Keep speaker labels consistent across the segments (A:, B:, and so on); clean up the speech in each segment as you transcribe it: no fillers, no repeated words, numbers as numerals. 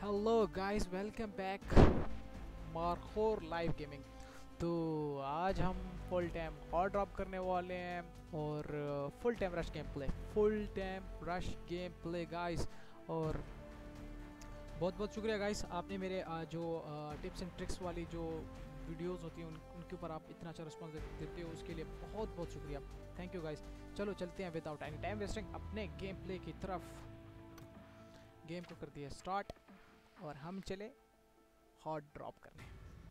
A: Hello guys, welcome back Markhor live gaming. तो आज हम फुल टाइम हॉट ड्रॉप करने वाले हैं और full time rush game play guys. और बहुत बहुत शुक्रिया गाइस, आपने मेरे जो टिप्स एंड ट्रिक्स वाली जो वीडियोस होती हैं उनके ऊपर आप इतना अच्छा रिस्पॉन्स देते हो, उसके लिए बहुत बहुत शुक्रिया। Thank you guys. चलो चलते हैं विदाउट एनी टाइम वेस्टिंग अपने गेम प्ले की तरफ। गेम को कर दिया स्टार्ट और हम चले हॉट ड्रॉप करने।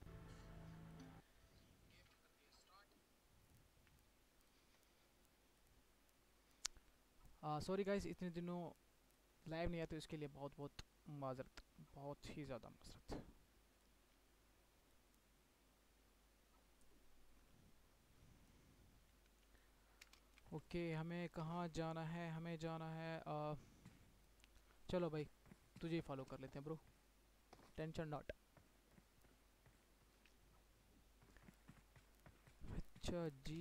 A: सॉरी गाइस, इतने दिनों लाइव नहीं आते, इसके लिए बहुत बहुत माजरत, बहुत ही ज़्यादा माजरत। ओके, हमें कहाँ जाना है? हमें जाना है चलो भाई, तुझे ही फॉलो कर लेते हैं ब्रो, टेंशन नॉट। अच्छा जी,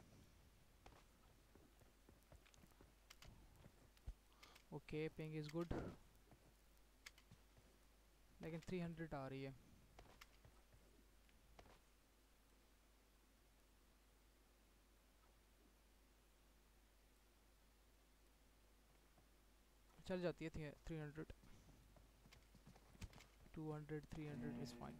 A: ओके, पिंग इज़ गुड, लेकिन 300 आ रही है। चल जाती है 300, 200, 300 इज़ फाइन।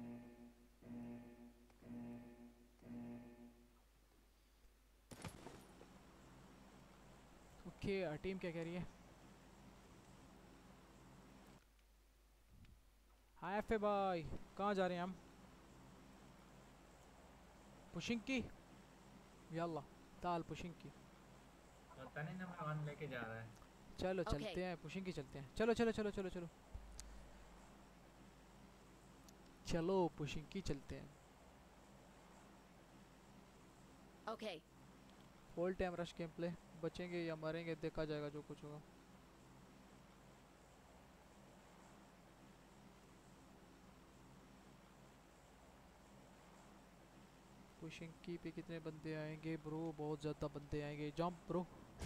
A: ओके, टीम क्या कह रही है? हाँ एफ भाई, कहाँ जा रहे हैं हम? पुशिंग की, यल्ला ताल पुशिंग की।
B: पता नहीं नंबर वन लेके जा रहा है।
A: चलो
C: Okay.
A: चलते हैं, पुशिंग की चलते हैं। चलो चलो चलो चलो चलो चलो पुशिंग की चलते हैं।
C: Okay.
A: Full time rush game play, बचेंगे या मरेंगे देखा जाएगा, जो कुछ होगा। पुशिंग की पे कितने बंदे आएंगे ब्रो? बहुत ज़्यादा बंदे आएंगे। Jump bro.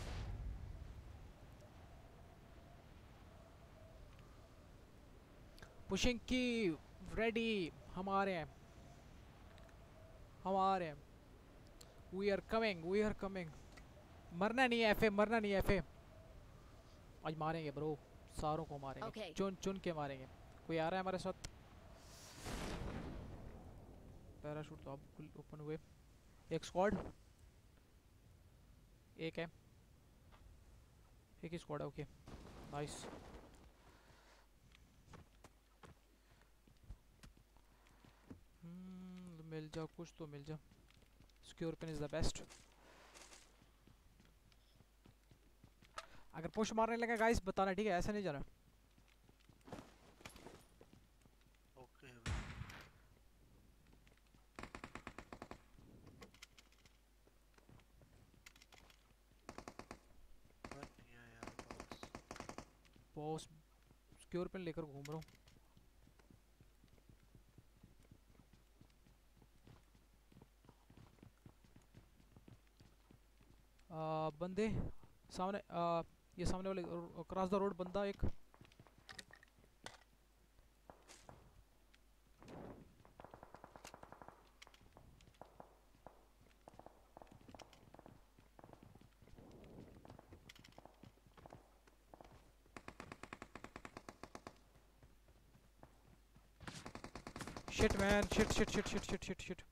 A: पुशिंग की रेडी, हम आ रहे हैं, हम आ रहे हैं। We are coming, we are coming. मरना नहीं है एफए, मरना नहीं है एफए। आज मारेंगे ब्रो, सारों को मारेंगे,
C: Okay.
A: चुन चुन के मारेंगे। कोई आ रहा है हमारे साथ? पैराशूट तो अब ओपन हुए। एक स्क्वाड, एक है, एक ही स्क्वाड है। Okay nice. मिल जाओ, कुछ तो मिल जाओ। Secure pin is the best. अगर पुश मारने लगे गाइस बताना, ठीक है? ऐसा नहीं जाना।
D: ओके बन नहीं है यार बॉक्स।
A: बॉस सिक्योर पिन लेकर घूम रहा हूँ। बंदे सामने, ये सामने वाले क्रॉस द रोड बंदा एक। Shit man, shit shit shit shit shit shit shit.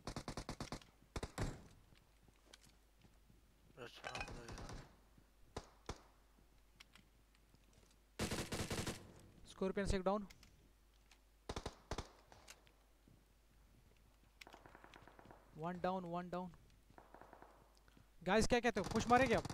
D: रचना पड़ा यार।
A: स्कॉर्पियन से एक down. One down, one down. Guys क्या कहते हो, पुश मारेंगे अब?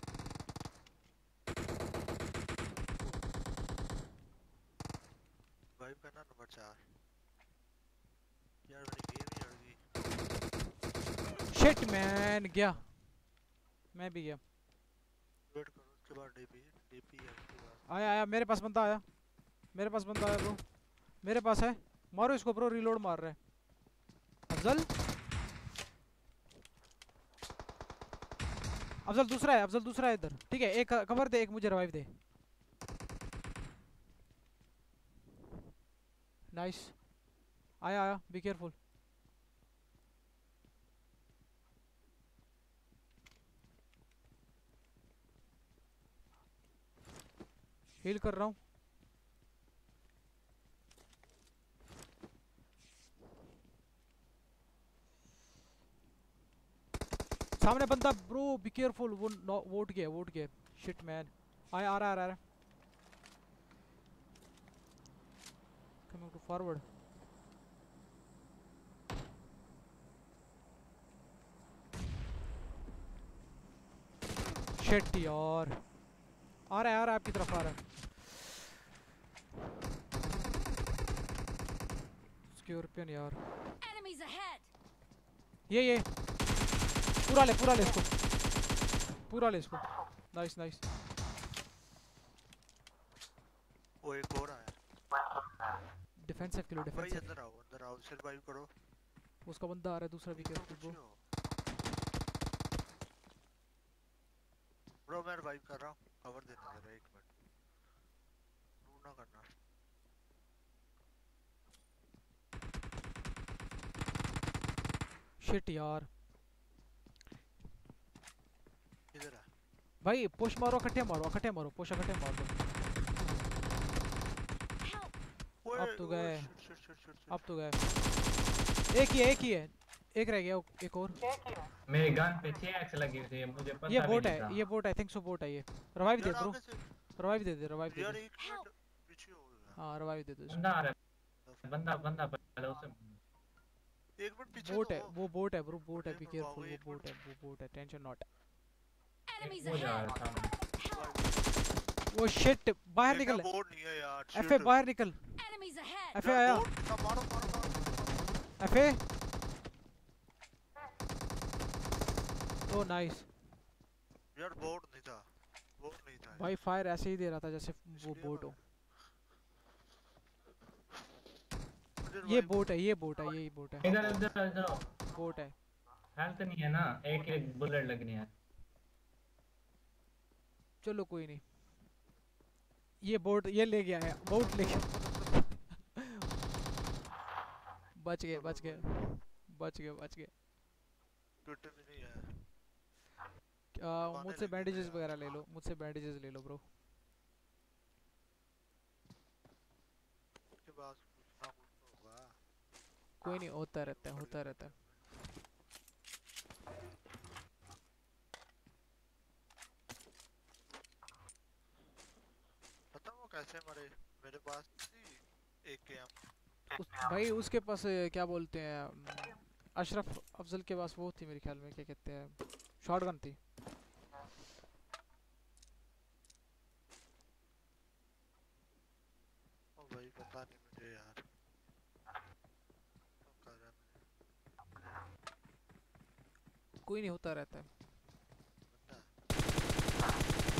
D: वाइब करना नंबर 4 यार, मेरी गेम ही अड़ गई।
A: शिट मैन, गया, मैं भी गया।
D: वेट करो, उसके बाद डीपी डीपी है उसके बाद।
A: आया आया, मेरे पास बंदा आया, मेरे पास बंदा आया ब्रो, मेरे पास है। मारो इसको ब्रो, रीलोड मार रहे हैं। अफजल, अफजल दूसरा है, अफजल दूसरा है इधर। ठीक है, एक कवर दे, एक मुझे रिवाइव दे। नाइस। आया आया, बी केयरफुल। हील कर रहा हूँ। सामने बंदा ब्रो, बी केयरफुल। वो वोट गया, वोट गया। Shit man. आया, आ रहा, आ रहा। Coming to forward. शिट यार, आ रहा है, आ रहा है, आपकी तरफ आ रहा है। स्कॉर्पियन यार।
C: Enemies ahead!
A: ये पूरा ले, पूरा ले इसको, पूरा ले इसको। Nice nice.
D: वो एक और आया
A: डिफेंसिव किलो,
D: भाई।
A: डिफेंसिव।
D: अंदर आओ, सरवाइव करो।
A: उसका बंदा आ रहा है दूसरा, भी केयरफुल ब्रो।
D: ब्रो मैं रिवाइव कर रहा हूँ, कवर देना जरा 1 मिनट, रूह ना करना।
A: शिट यार।
D: इधर आ
A: भाई पुश मारो, इकट्ठे मारो, इकट्ठे मारो, पुश इकट्ठे मार दो।
C: Help!
D: ओए,
A: अब तो गए,
D: शिट।
A: अब तो गए। एक ही है, एक ही है, एक रह गया, एक और।
B: मेरे गन पे 6x लगी हुई थी, मुझे पता
A: ये
B: भी
A: बोट
B: नहीं था।
A: है, ये bot, I think so bot है ये। रिवाइव दे
D: यार
A: ब्रो,
D: आगे से
A: रिवाइव दे दे, रिवाइव दे
D: यार
A: दे।
D: 1 मिनट पीछे हो गया।
A: हाँ रिवाइव दे दो इसको।
B: बंदा आ रहा है, बंदा पहले उसे।
D: 1 मिनट पीछे
A: बोट
D: तो
A: है,
D: हो।
A: वो बोट है ब्रो, बोट है,
D: अरे
A: बी
D: बाबा,
A: केयरफुल। वो
D: एक
A: बोट है,
D: मिनट।
A: वो बोट है, टेंशन नॉट।
C: Enemies
B: वो जा
C: ahead!
B: रहा था।
C: Help!
A: वो शिट, बाहर
D: देखा
A: निकल।
D: बोर्ड नहीं है यार,
A: एफए
D: शिट।
A: बाहर निकल।
C: Enemies ahead!
A: एफए
D: यार
A: आया,
D: बोर्ड ना मारो।
A: एफए। Oh nice.
D: यार बोर्ड नहीं था, बोर्ड नहीं था
A: भाई फायर ऐसे ही दे रहा था जैसे वो
D: इसलिए
A: बोट हो।
D: मुझे
A: ये
D: revive
A: बोट है,
D: करो।
A: ये बोट है, यही बोट है,
B: इधर इधर इधर
A: बोट है।
B: हेल्थ नहीं है ना, एक बुलेट लगनी है।
A: चलो कोई नहीं, ये बोट ये ले गया है, बोट ले गया। बच गए, बच गए, बच गए, बच गए।
D: ट्विटर भी नहीं है।
A: मुझसे बैंडेजेस वगैरह ले लो, मुझसे बैंडेजेस ले लो ब्रो।
D: के पास कुछ ना कुछ तो होगा।
A: कोई नहीं, होता रहता है, होता रहता है।
D: पता वो कैसे मरे? मेरे पास थी AKM।
A: भाई उसके पास क्या बोलते हैं, अशरफ अफजल के पास वो थी मेरे ख्याल में, क्या कहते हैं, शॉटगन थी।
D: ओ भाई पता नहीं मुझे यार, तो कर रहा
A: कोई नहीं, होता रहता है।
D: बंदा।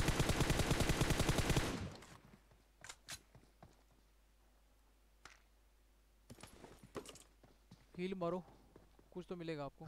A: हील मारो, कुछ तो मिलेगा आपको।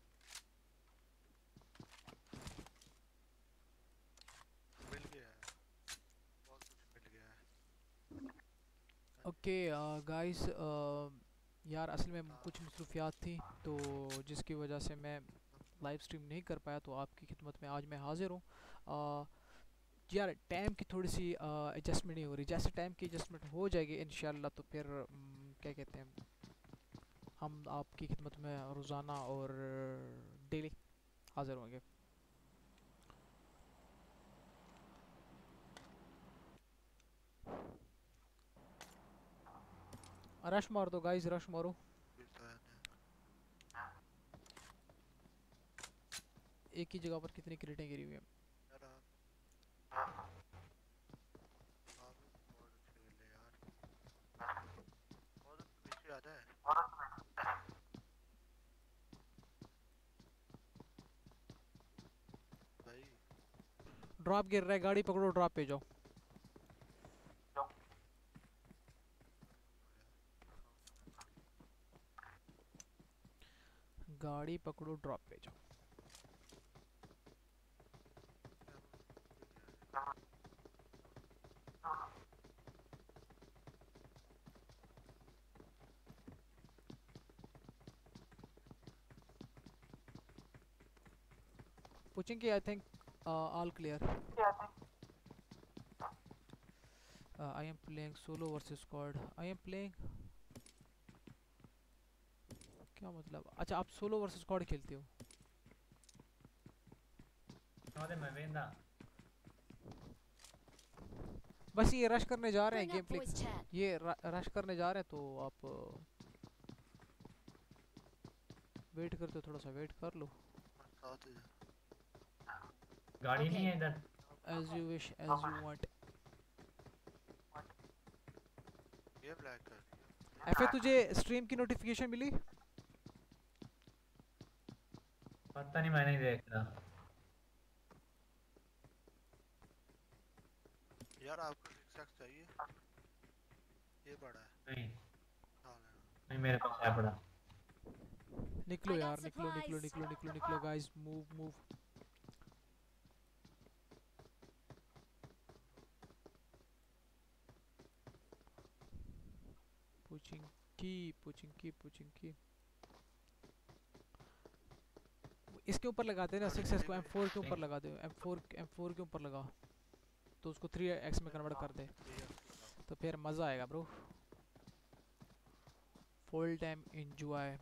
D: मिल गया है, बहुत कुछ मिल गया है।
A: ओके गाइस, यार असल में कुछ मसरूफियात थी तो जिसकी वजह से मैं लाइव स्ट्रीम नहीं कर पाया, तो आपकी खिदमत में आज मैं हाजिर हूँ। यार टाइम की थोड़ी सी एडजस्टमेंट नहीं हो रही, जैसे टाइम की एडजस्टमेंट हो जाएगी इंशाल्लाह तो फिर क्या कहते हैं, हम आपकी खिदमत में रोज़ाना और डेली हाजिर होंगे। रश मार दो गाइस, रश मारो। एक ही जगह पर कितनी क्रेटें गिरी हुई हैं। ड्रॉप गिर रहा है, गाड़ी पकड़ो, ड्रॉप पे जाओ। गाड़ी पकड़ो, ड्रॉप पे जाओ। पूछेंगे I think all clear. I am playing solo versus squad. I am playing क्या मतलब? अच्छा आप सोलो वर्सेस स्क्वाड खेलते हो?
B: मैं वेंदा
A: बस ये रश करने जा रहे हैं
C: Bring
A: game
C: up
A: play,
C: voice chat.
A: ये रश करने जा रहे हैं तो आप वेट करते हो, थोड़ा सा वेट कर लो।
D: साथ ही
B: गाड़ी नहीं
C: Okay.
B: है इधर।
A: As you wish as you want.
D: ये ब्लैक कर
A: एफए तुझे स्ट्रीम की नोटिफिकेशन मिली?
B: पता नहीं, मैं नहीं देख रहा।
D: यार आपको सिक्स चाहिए? ये बड़ा है।
B: नहीं
D: हाँ लेना।
B: नहीं, मेरे पास है पड़ा।
A: निकलो
C: I got
A: यार, निकलो निकलो
C: supplies.
A: निकलो निकलो निकलो guys, move move. Pushing pushing की इसके ऊपर लगाते हैं ना 6s को, M4 के ऊपर लगा दो। M4 के ऊपर लगा तो उसको 3x में कन्वर्ट कर दे तो फिर मज़ा आएगा ब्रो। Full time enjoy.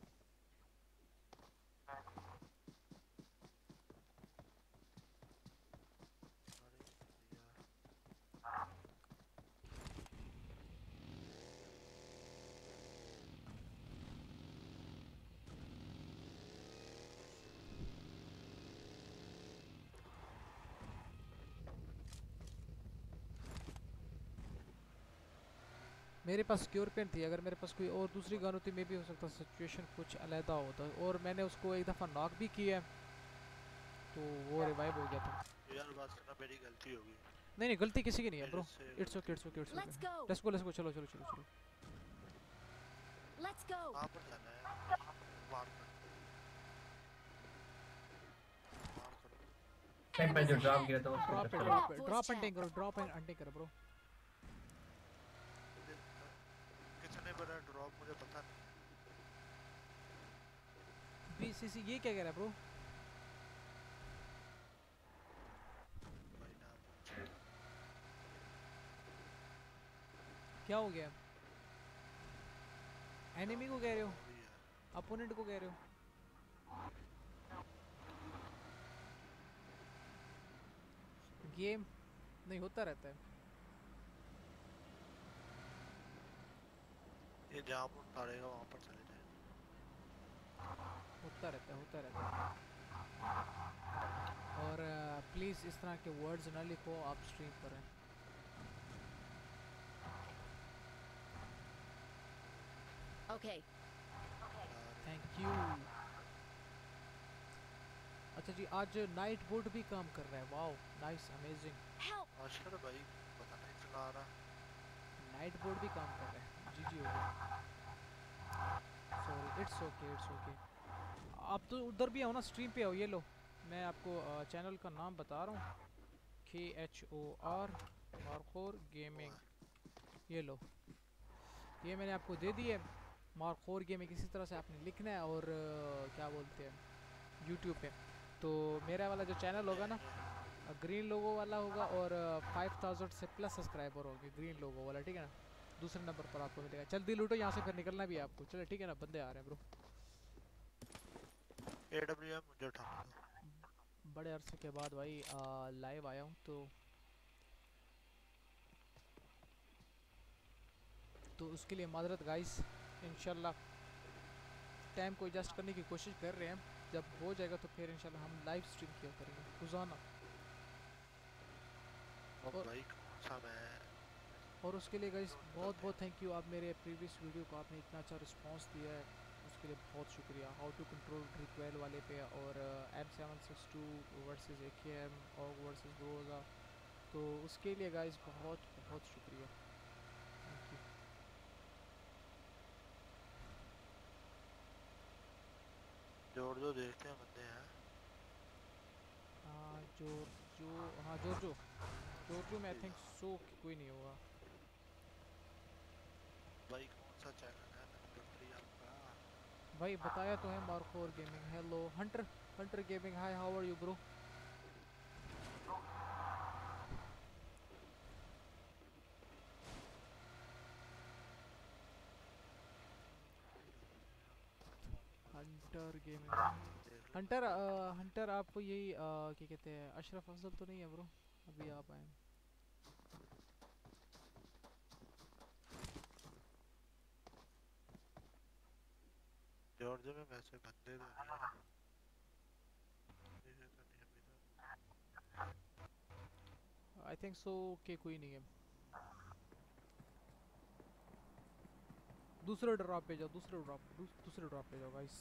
A: मेरे पास स्क्योरपेन थी, अगर मेरे पास कोई और दूसरी गन होती मे भी हो सकता सिचुएशन कुछ अलहदा होता। और मैंने उसको एक दफ़ा नॉक भी किया तो वो रिवाइव हो गया था।
D: यार बात करना मेरी गलती होगी।
A: नहीं नहीं गलती किसी की नहीं है ब्रो।
D: मेरे से
A: it's okay it's okay it's
C: Let's
A: okay.
C: go.
A: Let's go let's go, चलो चलो चलो चलो।
C: Let's go.
D: कहाँ पर जाना है? मार कर। मार कर।
B: टाइम पे
C: Enemies
B: जो ड्रॉप
C: ahead.
B: गिरा था उसको
A: ड्रॉप
B: टक्कर
A: पे
B: लगा।
A: ड्रॉप पे ड्रॉप एंडिंग करो, ड्रॉप एंड एंडिंग करो ब्रो।
D: कितने बड़ा ड्रॉप मुझे पता नहीं।
A: बीसीसी ये क्या कह रहा है ब्रो?
D: भाई ना
A: क्या हो गया? एनिमी को कह रहे हो?
D: अभी है।
A: अपोनेंट को कह रहे हो? गेम नहीं होता रहता है।
D: ये जहाँ पर उतारेगा वहाँ पर चले जाए।
A: होता रहता है होता रहता है। और प्लीज़ इस तरह के वर्ड्स ना लिखो आप स्ट्रीम पर हैं।
C: Okay.
A: Thank you. अच्छा जी आज नाइट बोर्ड भी काम कर रहा है। Wow nice amazing.
C: Help.
D: आजकल भाई पता नहीं चला रहा।
A: नाइट बोर्ड भी काम कर रहा है। जी हो गया। Sorry it's okay it's okay. आप तो उधर भी आओ ना, स्ट्रीम पे आओ। ये लो मैं आपको चैनल का नाम बता रहा हूँ, KHOR मारखोर गेमिंग। ये लो ये मैंने आपको दे दी है मारखोर गेमिंग। इसी तरह से आपने लिखना है और क्या बोलते हैं यूट्यूब पे तो मेरा वाला जो चैनल होगा ना ग्रीन लोगो वाला होगा और 5000 से प्लस सब्सक्राइबर होंगे ग्रीन लोगो वाला, ठीक है ना। दूसरे नंबर पर आपको मिलेगा। जल्दी लूटो यहाँ से, फिर निकलना भी है आपको। चलो ठीक है ना, बंदे आ रहे हैं ब्रो।
D: AWM मुझे उठाना था।
A: बड़े अरसे के बाद भाई लाइव आया हूँ तो उसके लिए माजरत गाइस। इंशाल्लाह टाइम को एडजस्ट करने की कोशिश कर रहे हैं, जब हो जाएगा तो फिर इंशाल्लाह हम लाइव स्ट्रीम किया करेंगे रोज़ाना।
D: और
A: और-
D: भाई कौन सा मैं
A: और उसके लिए गाइस बहुत बहुत थैंक यू। आप मेरे प्रीवियस वीडियो को आपने इतना अच्छा रिस्पांस दिया है, उसके लिए बहुत शुक्रिया। हाउ टू कंट्रोल रिक्वेल वाले पे और M762 वर्सेस AKM और वर्सेस ग्रोजा, तो उसके लिए गाइस बहुत बहुत शुक्रिया। Thank you.
D: जोड़ जो देखते हैं बंदे हैं।
A: हाँ जोरजो में आई थिंक सो कोई नहीं होगा।
D: भाई कौन सा चैनल है नंबर 3 आपका?
A: भाई बताया तो है मार्को और gaming. Hello Hunter gaming, hi how are you bro? Hunter gaming.
D: देख ले।
A: हंटर हंटर आप यही क्या कहते हैं, अशरफ अफजल तो नहीं है ब्रो? अभी आप आए।
D: जॉर्ज में वैसे बंदे तो नहीं है। देखे तो नहीं अभी तक।
A: आई थिंक सो कि कोई नहीं है। दूसरे ड्रॉप पे जाओ, दूसरे ड्रॉप पे जाओ गाइस,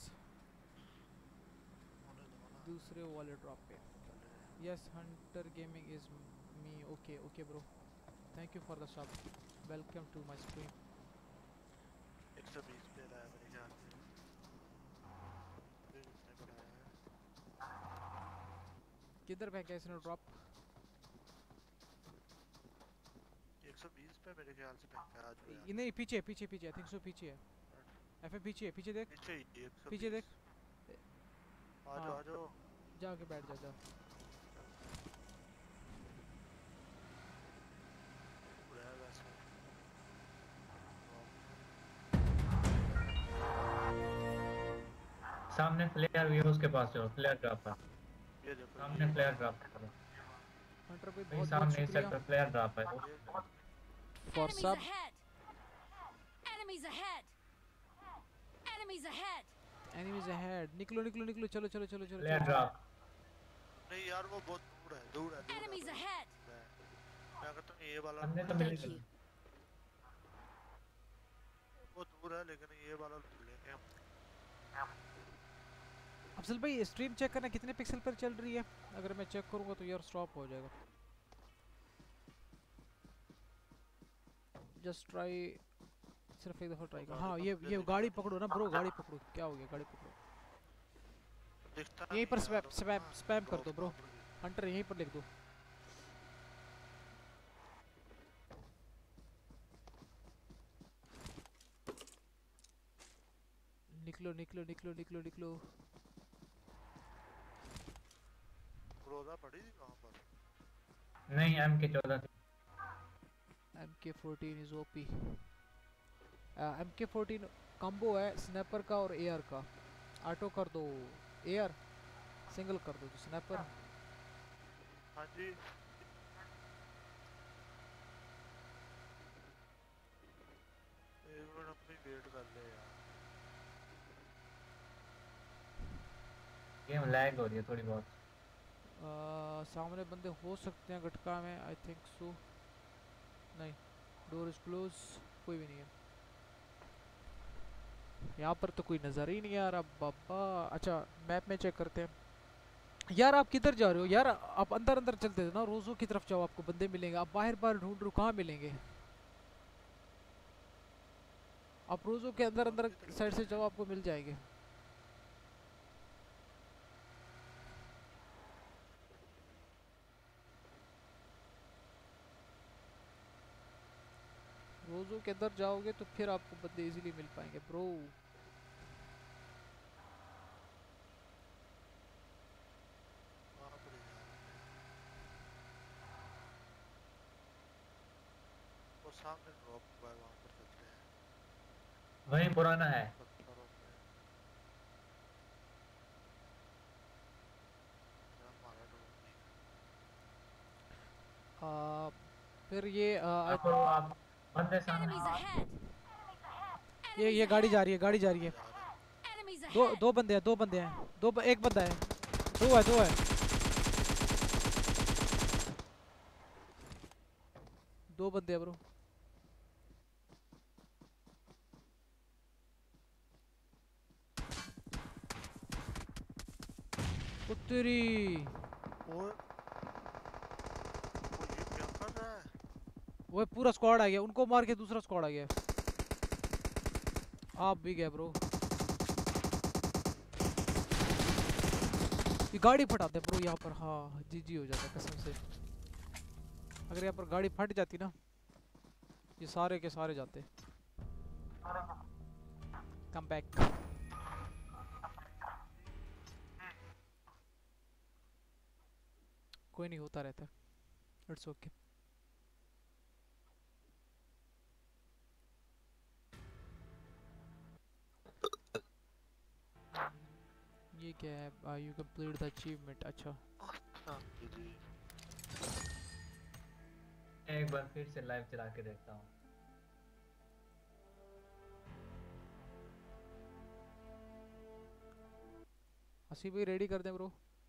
D: होने दो ना।
A: दूसरे वाले ड्रॉप पे।
D: चले जाए।
A: Yes Hunter gaming is me. Okay okay bro, thank you for the sub, welcome to my stream.
D: 120 पे रहा है मेरे ख्याल से। फिर कितने पर आया है?
A: किधर फेंका इसने ड्रॉप?
D: 120 पे मेरे ख्याल से फेंका है आज वो यार।
A: नहीं पीछे पीछे पीछे, आई थिंक सो पीछे है। एफ पीछे है, पीछे देख,
D: पीछे ही 120।
A: पीछे देख।
D: आ जाओ
A: हाँ
D: आ जाओ।
A: जाके बैठ जा, जा।
D: पूरा है वैसे।
B: सामने फ्लेयर भी है, उसके पास जाओ, फ्लेयर ड्रॉप है
D: ये देखो
B: सामने, फ्लेयर ड्रॉप करो
A: हंटर भाई
B: भाई,
A: बहुत बहुत
B: सामने इस
A: शुक्रिया
B: सेक्टर फ्लेयर ड्रॉप है।
A: For
C: Enemies
A: sub.
C: ahead! Enemies ahead! Enemies ahead!
A: Enemies ahead, निकलो निकलो निकलो, चलो चलो चलो चलो
B: फ्लेयर
A: चलो।
B: ड्रॉप
D: नहीं यार वो बहुत दूर है दूर है दूर है
C: Enemies
D: भाई।
C: ahead!
D: मैं कहता हूँ ये वाला
B: हमने तो
D: लूट
B: मिल
C: Thank
B: गए।
C: you.
D: वो दूर है लेकिन ये वाला लूट लेंगे हम।
A: अफजल भाई स्ट्रीम चेक करना कितने पिक्सल पर चल रही है, अगर मैं चेक करूंगा तो यार स्टॉप हो जाएगा। जस्ट ट्राई, सिर्फ एक दफा ट्राई कर। हाँ ये गाड़ी पकड़ो ना ब्रो, गाड़ी पकड़ो, क्या हो गया, गाड़ी पकड़ो।
D: दिखता
A: यहीं पर
D: नहीं यार,
A: स्पैम
D: वो
A: स्पैम कर
D: ड्रॉप
A: दो ब्रो,
D: कहाँ पर गई?
A: हंटर यहीं पर लिख दो। निकलो निकलो निकलो निकलो निकलो।
D: रोजा पड़ी थी कहाँ पर?
B: नहीं, MK14
A: MK14 is OP. MK14 combo है स्नैपर का और एआर का। ऑटो कर दो एआर, सिंगल कर दो तो स्नैपर।
D: हाँ जी। एक मिनट अपनी वेट कर ले यार।
B: गेम लैग हो रही है थोड़ी बहुत।
A: सामने बंदे हो सकते हैं गटका में, आई थिंक सो। नहीं, डोर इज क्लोज, कोई भी नहीं है यहाँ पर तो, कोई नज़र ही नहीं आ रहा बाबा। अच्छा मैप में चेक करते हैं। यार आप किधर जा रहे हो यार, आप अंदर अंदर चलते थे ना, रोज़ों की तरफ जाओ, आपको बंदे मिलेंगे। आप बाहर बाहर ढूंढ रहे हो, कहाँ मिलेंगे? आप रोज़ों के अंदर अंदर साइड से जाओ, आपको मिल जाएंगे। रोज़ों के अंदर जाओगे तो फिर आपको बंदे इजीली मिल पाएंगे ब्रो।
D: वहाँ पर ही जा रहे हैं। वो सामने ड्रॉप हुआ है वहाँ पर चलते हैं।
B: वही पुराना है।
D: पत्थरों पे। यार हमारा ड्रॉप नहीं है।
A: फिर ये
B: आप बंदे सामने।
C: Enemies ahead!
A: ये
C: Enemies
A: गाड़ी जा
C: ahead!
A: रही है, गाड़ी जा रही है।
D: जा रहे हैं।
C: Enemies
A: दो
C: ahead!
A: दो बंदे हैं, दो बंदे हैं, एक बंदा है, दो है दो बंदे हैं ब्रो। उत्तरी
D: वो ये क्या कर रहा है?
A: वो पूरा स्क्वाड आ गया, उनको मार के दूसरा स्क्वाड आ गया। आप भी गए ब्रो। ये गाड़ी फटाते ब्रो यहाँ पर, हाँ जी हो जाता कसम से। अगर यहाँ पर गाड़ी फट जाती ना, ये सारे के सारे जाते। Come back. कोई नहीं, होता रहता है, इट्स ओके। ये क्या है? You complete the achievement. अच्छा
D: अच्छा जी।
B: एक बार फिर से लाइव चला के देखता हूँ।
A: हसी भाई रेडी कर दें bro.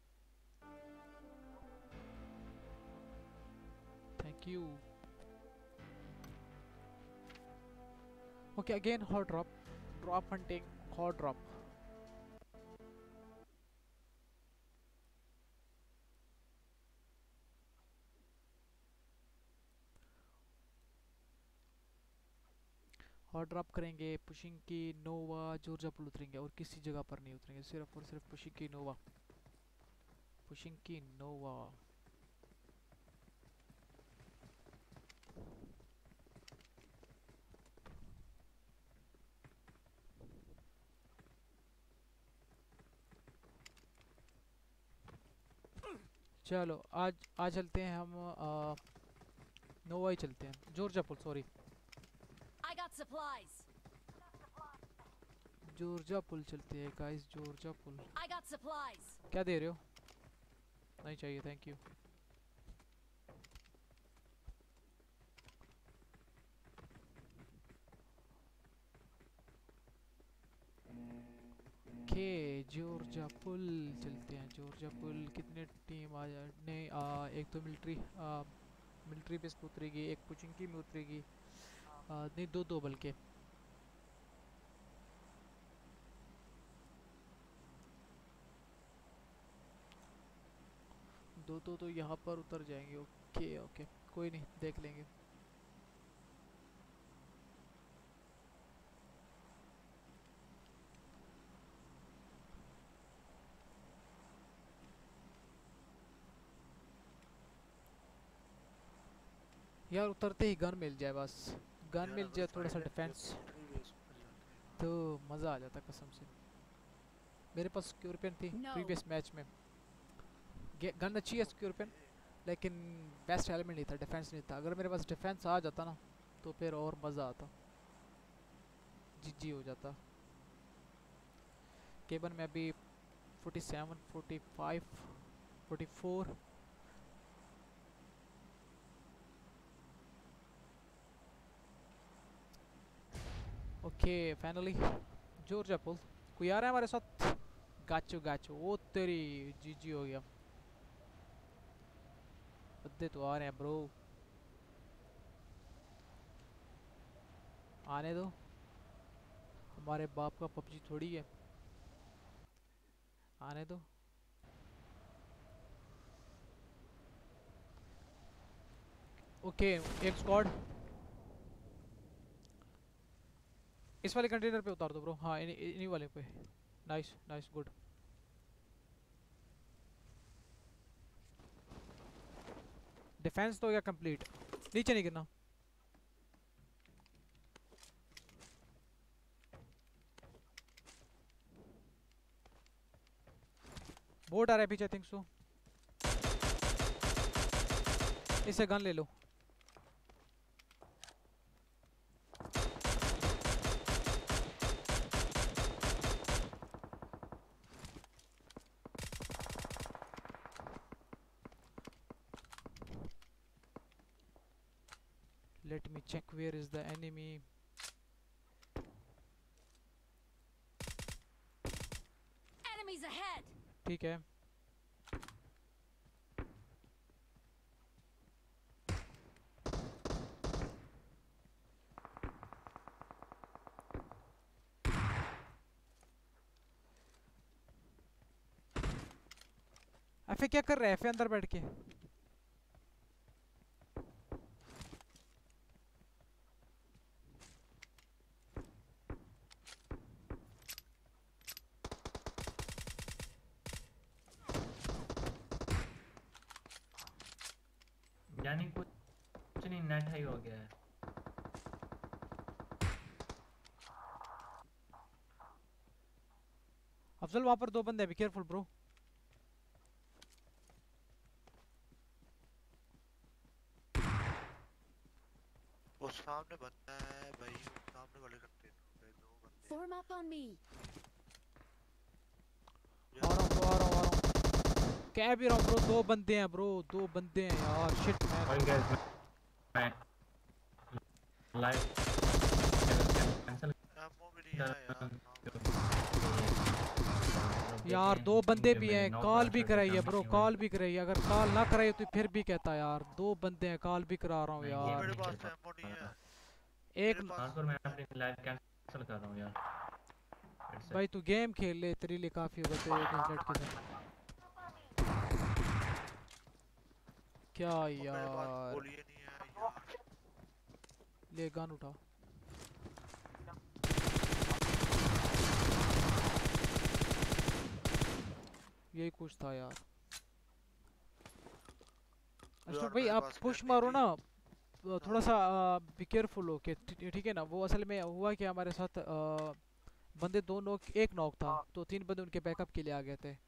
A: Thank you. Okay again hot drop, drop hunting, hot drop. Hot drop करेंगे, पुशिंग की नोवा जॉर्जिया पुल उतरेंगे और किसी जगह पर नहीं उतरेंगे, सिर्फ और सिर्फ पुशिंग की नोवा, पुशिंग की नोवा। चलो आज आज चलते हैं हम नोवा ही चलते हैं, Georgopol sorry,
C: I got supplies.
A: Georgopol चलते हैं guys, Georgopol.
C: I got supplies.
A: क्या दे रहे हो? नहीं चाहिए thank you. Okay Georgopol चलते हैं, जॉर्जिया पुल। कितने टीम आ जाए? नहीं एक तो मिलिट्री बेस पे उतरेगी, एक पुचिंकी में उतरेगी, नहीं दो दो बल्कि। दो तो यहाँ पर उतर जाएंगे। ओके ओके कोई नहीं, देख लेंगे। यार उतरते ही गन मिल जाए बस, गन मिल जाए, थोड़ा सा डिफेंस तो मज़ा आ जाता कसम से। मेरे पास स्कॉर्पियन थी
C: No.
A: प्रीवियस मैच में, गन अच्छी है स्कॉर्पियन, लेकिन बेस्ट एलिमेंट नहीं था, डिफेंस नहीं था। अगर मेरे पास डिफेंस आ जाता ना तो फिर और मज़ा आता, जी हो जाता। केबन में अभी 47 45 44। Okay finally Georgopol. कोई आ रहा है हमारे साथ? गाचो गाचो, ओ तेरी जी हो गया। बद्दे तो आ रहे हैं ब्रो, आने दो, हमारे बाप का पबजी थोड़ी है, आने दो। ओके एक स्क्वाड इस वाले कंटेनर पे उतार दो ब्रो। हाँ इन्हीं वाले पे। Nice nice good. डिफेंस तो हो गया कंप्लीट, नीचे नहीं गिरना। बोट आ रहा है पीछे, थिंक सो। इससे गन ले लो। Let me check where is the enemy.
C: Enemies ahead.
A: ठीक है एफे क्या कर रहा है? एफे अंदर बैठ के
B: यानी कुछ नहीं, नेट हाई हो गया है।
A: अफजल वहां पर दो बंदे हैं, बी केयरफुल ब्रो।
D: वो सामने बंदा है भाई, सामने वाले कंटेनर पे दो बंदे।
C: Form up on me.
A: आ रहा हूँ ब्रो, आ रहा हूँ, आ रहा हूँ। कह भी रहा हूँ ब्रो, दो बंदे हैं ब्रो, दो बंदे हैं यार। शिट
B: और
A: मैन।
B: गैस मैं लाइव कैंसिल
D: एमओ भी नहीं है यार ना भाई।
A: यार दो बंदे भी हैं, कॉल भी कराई है ब्रो, कॉल भी कराई है। अगर कॉल ना कराई तो फिर भी कहता यार दो बंदे हैं, कॉल भी करा रहा हूँ
B: नहीं,
D: वो
B: गेम
A: यार।
D: मेरे
B: नहीं
D: पास
B: खेल
D: तो एमओ नहीं है।
B: पा
A: एक
D: मेरे पास
B: ट्रांसफर मैं अपनी लाइव कैंसिल कर रहा हूँ यार फिर से।
A: भाई तू गेम खेल ले, तेरे लिए काफी होगा तेरे इस लड़के से। क्या
D: और मेरे पास
A: यार,
D: गोली नहीं है यार।
A: ले गन उठा। यही कुछ था यार। अशोक
D: यार
A: भाई
D: मेरे
A: आप
D: पास
A: पुश
D: गन नहीं
A: मारो
D: थी।
A: ना, थोड़ा
D: हाँ
A: सा बी केयरफुल हो के, ठीक है ना। वो असल में हुआ कि हमारे साथ बंदे दो नॉक, एक नॉक था, तो तीन बंदे उनके बैकअप के लिए आ गए थे।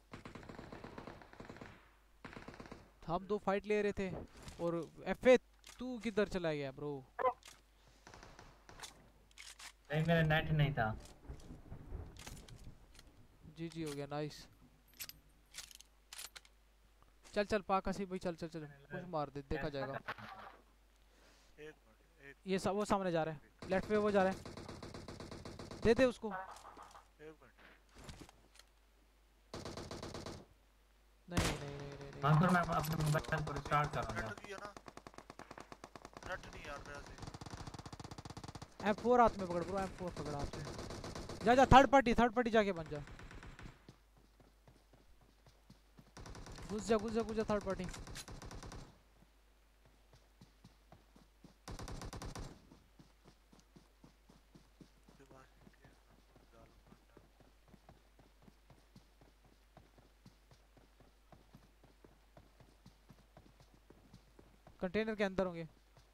A: हम दो फाइट ले रहे थे और एफए तू किधर चला गया ब्रो?
B: नहीं मेरा नेट नहीं था।
A: जी जी हो गया, नाइस। चल चल पाक आसिफ भाई, चल चल चल, पुश मार दे, देखा
B: कैंसिल
A: जाएगा।
B: कर रहा हूँ।
D: एक मिनट एक
A: ये सब वो सामने जा रहा
D: एक
A: है, लेफ्ट पे वो जा रहा है, दे दे उसको।
D: एक मिनट।
A: नहीं नहीं नहीं नहीं नहीं,
B: ट्रांसफर मैं अपने मोबाइल पर स्टार्ट कर रहा हूँ
D: नेट
B: यार।
D: दिया ना। नेट नहीं यार मेरा से।
A: M4 हाथ में पकड़ ब्रो, M4 पकड़ हाथ में। जा जा, थर्ड पार्टी जाके बन जा। घुस जा घुस जा घुस जा, थर्ड पार्टी।
D: उसके बाद इनके डालूंगा ना।
A: कंटेनर के अंदर होंगे।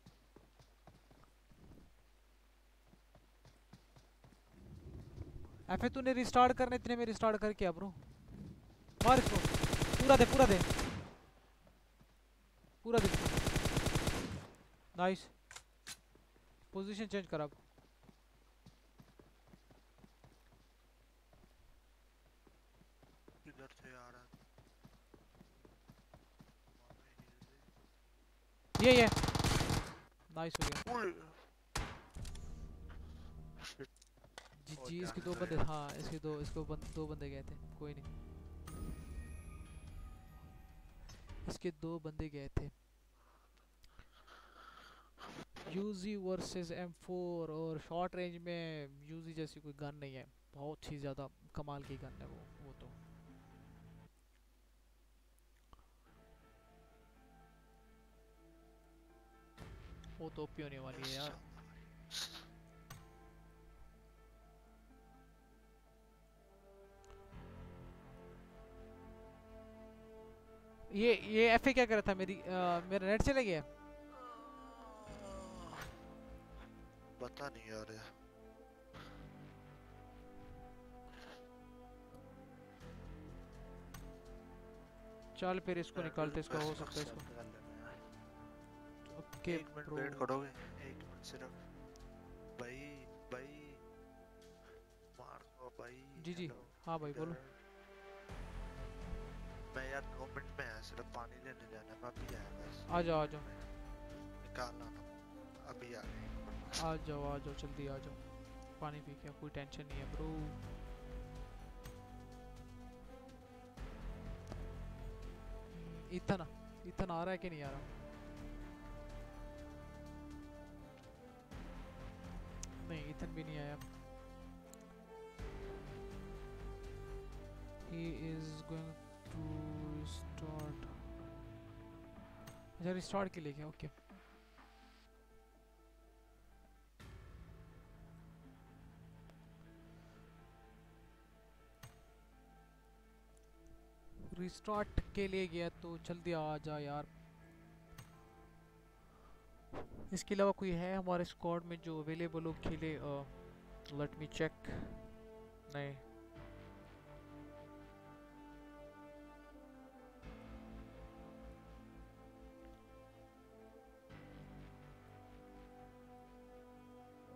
A: एफए तूने रिस्टार्ट करने, इतने में रिस्टार्ट करके आ ब्रो। मार इसको, पूरा दे पूरा दे पूरा दे इसको। नाइस, पोजीशन चेंज कर अब।
D: किधर से आ रहा है?
A: ये नाइस हो गया।
D: ओए
A: जी
D: और
A: जी,
D: क्या
A: इसके
D: है
A: दो
D: तो
A: बंदे,
D: यार।
A: हाँ इसके दो बंदे गए थे, कोई नहीं। इसके दो बंदे गए थे। यूजी वर्सेस M4, और शॉर्ट रेंज में यूजी जैसी कोई गन नहीं है, बहुत ही ज़्यादा कमाल की गन है वो तो। वो तो ओपी होने वाली है यार। ये एफए क्या कर रहा था? मेरा नेट चला गया।
D: पता नहीं यार।
A: चल फिर इसको
D: यार
A: निकालते, इसका हो सकता है
D: सेट
A: इसको।
D: कर लेना यार।
A: ओके
D: एक मिनट
A: ब्रो।
D: वेट करोगे? एक मिनट सिर्फ। भाई भाई मार दो भाई।
A: जी जी,
D: हेलो
A: हाँ भाई बोलो।
D: इधर। मैं यार 2 मिनट में है, सिर्फ पानी लेने जाना है, मैं अभी आया बस।
A: आ जाओ आ जाओ
D: निकालना ना, अभी आ गए।
A: आ जाओ आ जाओ, जल्दी आ जाओ। पानी पी के, कोई टेंशन नहीं है ब्रो। इथन इथन आ रहा है कि नहीं आ रहा? नहीं इथन भी नहीं आया। He is going to start। अच्छा रिस्टार्ट के लिए क्या? ओके रिस्टार्ट के लिए गया तो जल्दी आ जा यार। इसके अलावा कोई है हमारे स्क्वाड में जो अवेलेबल हो खेले? Let me check. नहीं,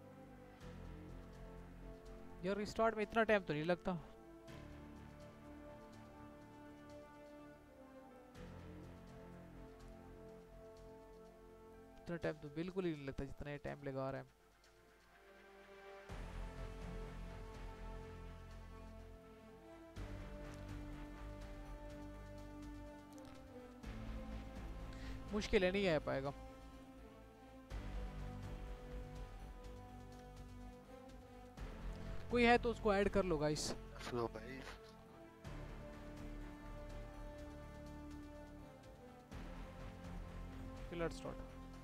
A: यार रिस्टार्ट में इतना टाइम तो नहीं लगता। इतना टाइम तो बिल्कुल ही नहीं लगता जितना ये टाइम लगा रहा है। मुश्किल है, नहीं आ पाएगा। कोई है तो उसको ऐड कर लो गाइस।
D: स्लो भाई।
A: Let's start.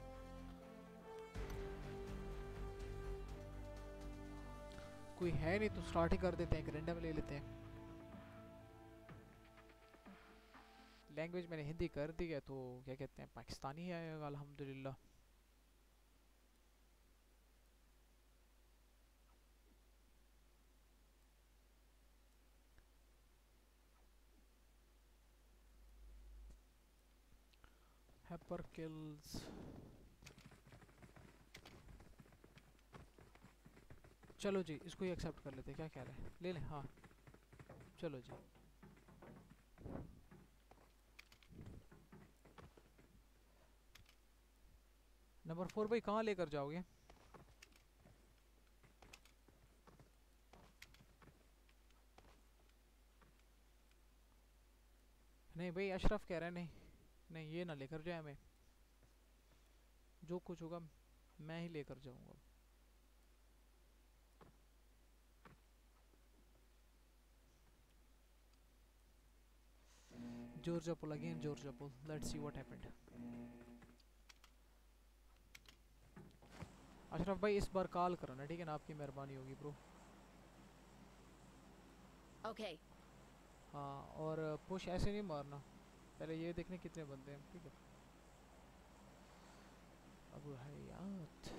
A: कोई है नहीं तो स्टार्ट ही कर देते हैं, एक रैंडम ले लेते हैं। लैंग्वेज मैंने हिंदी कर दी है तो क्या कहते हैं पाकिस्तानी है अल्हम्दुलिल्लाह। Hyper kills. चलो जी इसको ही एक्सेप्ट कर लेते हैं, क्या ख्याल है, ले लें? हाँ चलो जी। नंबर 4 भाई कहाँ लेकर जाओगे? नहीं भाई अशरफ कह रहा है नहीं नहीं ये ना लेकर जाए हमें, जो कुछ होगा मैं ही लेकर जाऊंगा। Georgia Pool again, Georgia Pool. Let's see what happened. Ashraf भाई इस बार कॉल करो ना, ठीक है ना, आपकी मेहरबानी होगी ब्रो।
C: Okay.
A: हाँ और पुश ऐसे नहीं मारना, पहले ये देखने कितने बंदे हैं, ठीक है। Abu Hayat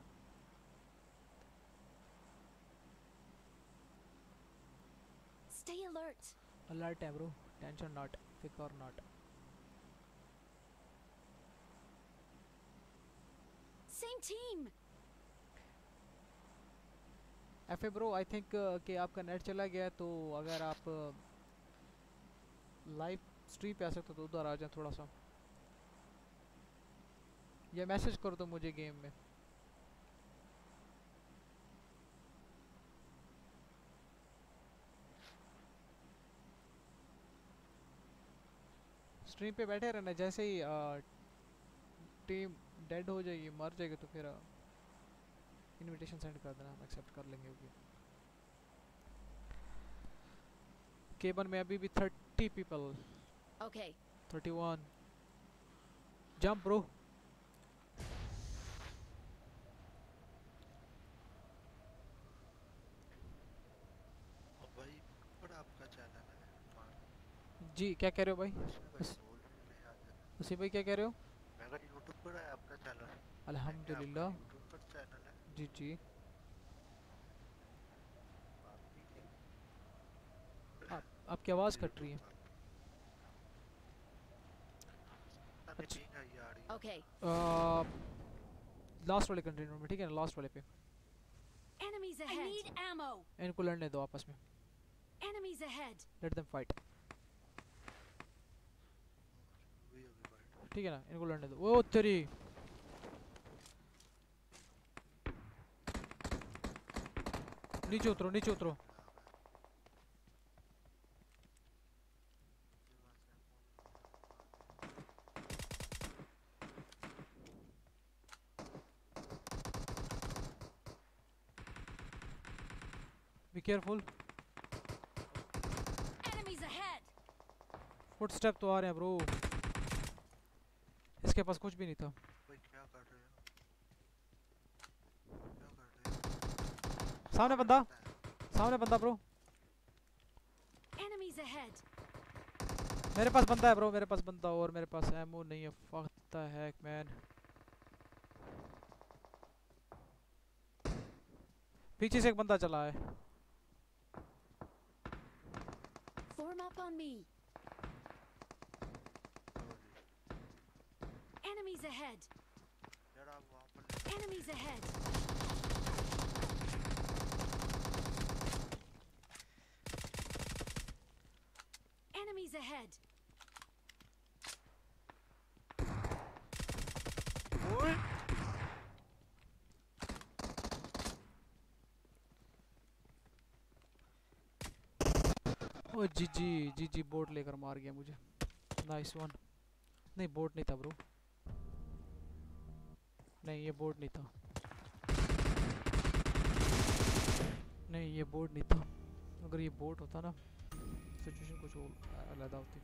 C: Stay alert.
A: Alert है ब्रो, टेंशन नॉट, फिकर not.
C: Same team.
A: FA bro I think कि आपका नेट चला गया है, तो अगर आप लाइव स्ट्रीम पे आ सकते हो तो उधर आ जाए थोड़ा सा, या मैसेज कर दो मुझे गेम में। स्ट्रीम पे बैठे रहना, जैसे ही टीम डेड हो जाएगी, मर जाएगी, तो फिर इनविटेशन सेंड कर देना, हम एक्सेप्ट कर लेंगे। केबन में अभी भी 30 पीपल।
C: Okay.
A: 31 jump bro.
D: भाई बड़ा आपका चैनल है।
A: जी क्या कह रहे हो भाई?
D: भाई
A: उसी भाई क्या कह रहे हो?
D: मैं कहा यूट्यूब पर है आपका चैनल।
A: अल्हम्दुलिल्लाह।
D: यूट्यूब पर चैनल है।
A: जी जी। आपकी आवाज़ कट रही है। अच्छा
C: Okay.
A: लास्ट वाले कंटेनर में, ठीक है ना, लास्ट वाले पे।
C: Enemies ahead. I need ammo.
A: इनको लड़ने दो आपस में,
C: Enemies ahead.
A: Let them fight, ठीक है ना, इनको लड़ने दो। ओ तेरी, नीचे उतरो नीचे उतरो। Be careful,
C: Enemies ahead.
A: Footstep तो आ रहे हैं ब्रो। इसके पास कुछ भी नहीं था।
D: भाई क्या कर रहे हो? क्या कर रहे हो?
A: सामने बंदा, सामने बंदा ब्रो।
C: Enemies ahead.
A: मेरे पास बंदा है ब्रो, मेरे पास बंदा, और मेरे पास एमो नहीं है। Fuck the heck man. पीछे से एक बंदा चला है।
C: Form up on me. Enemies ahead.
D: यार आप वहाँ पर
C: Enemies ahead. Enemies ahead.
D: ओए
A: ओ जी जी जी जी, बोट लेकर मार गया मुझे। Nice one. नहीं बोट नहीं था ब्रो, नहीं ये बोट नहीं था, नहीं ये बोट नहीं था। अगर ये बोट होता ना सिचुएशन कुछ और अलग होती।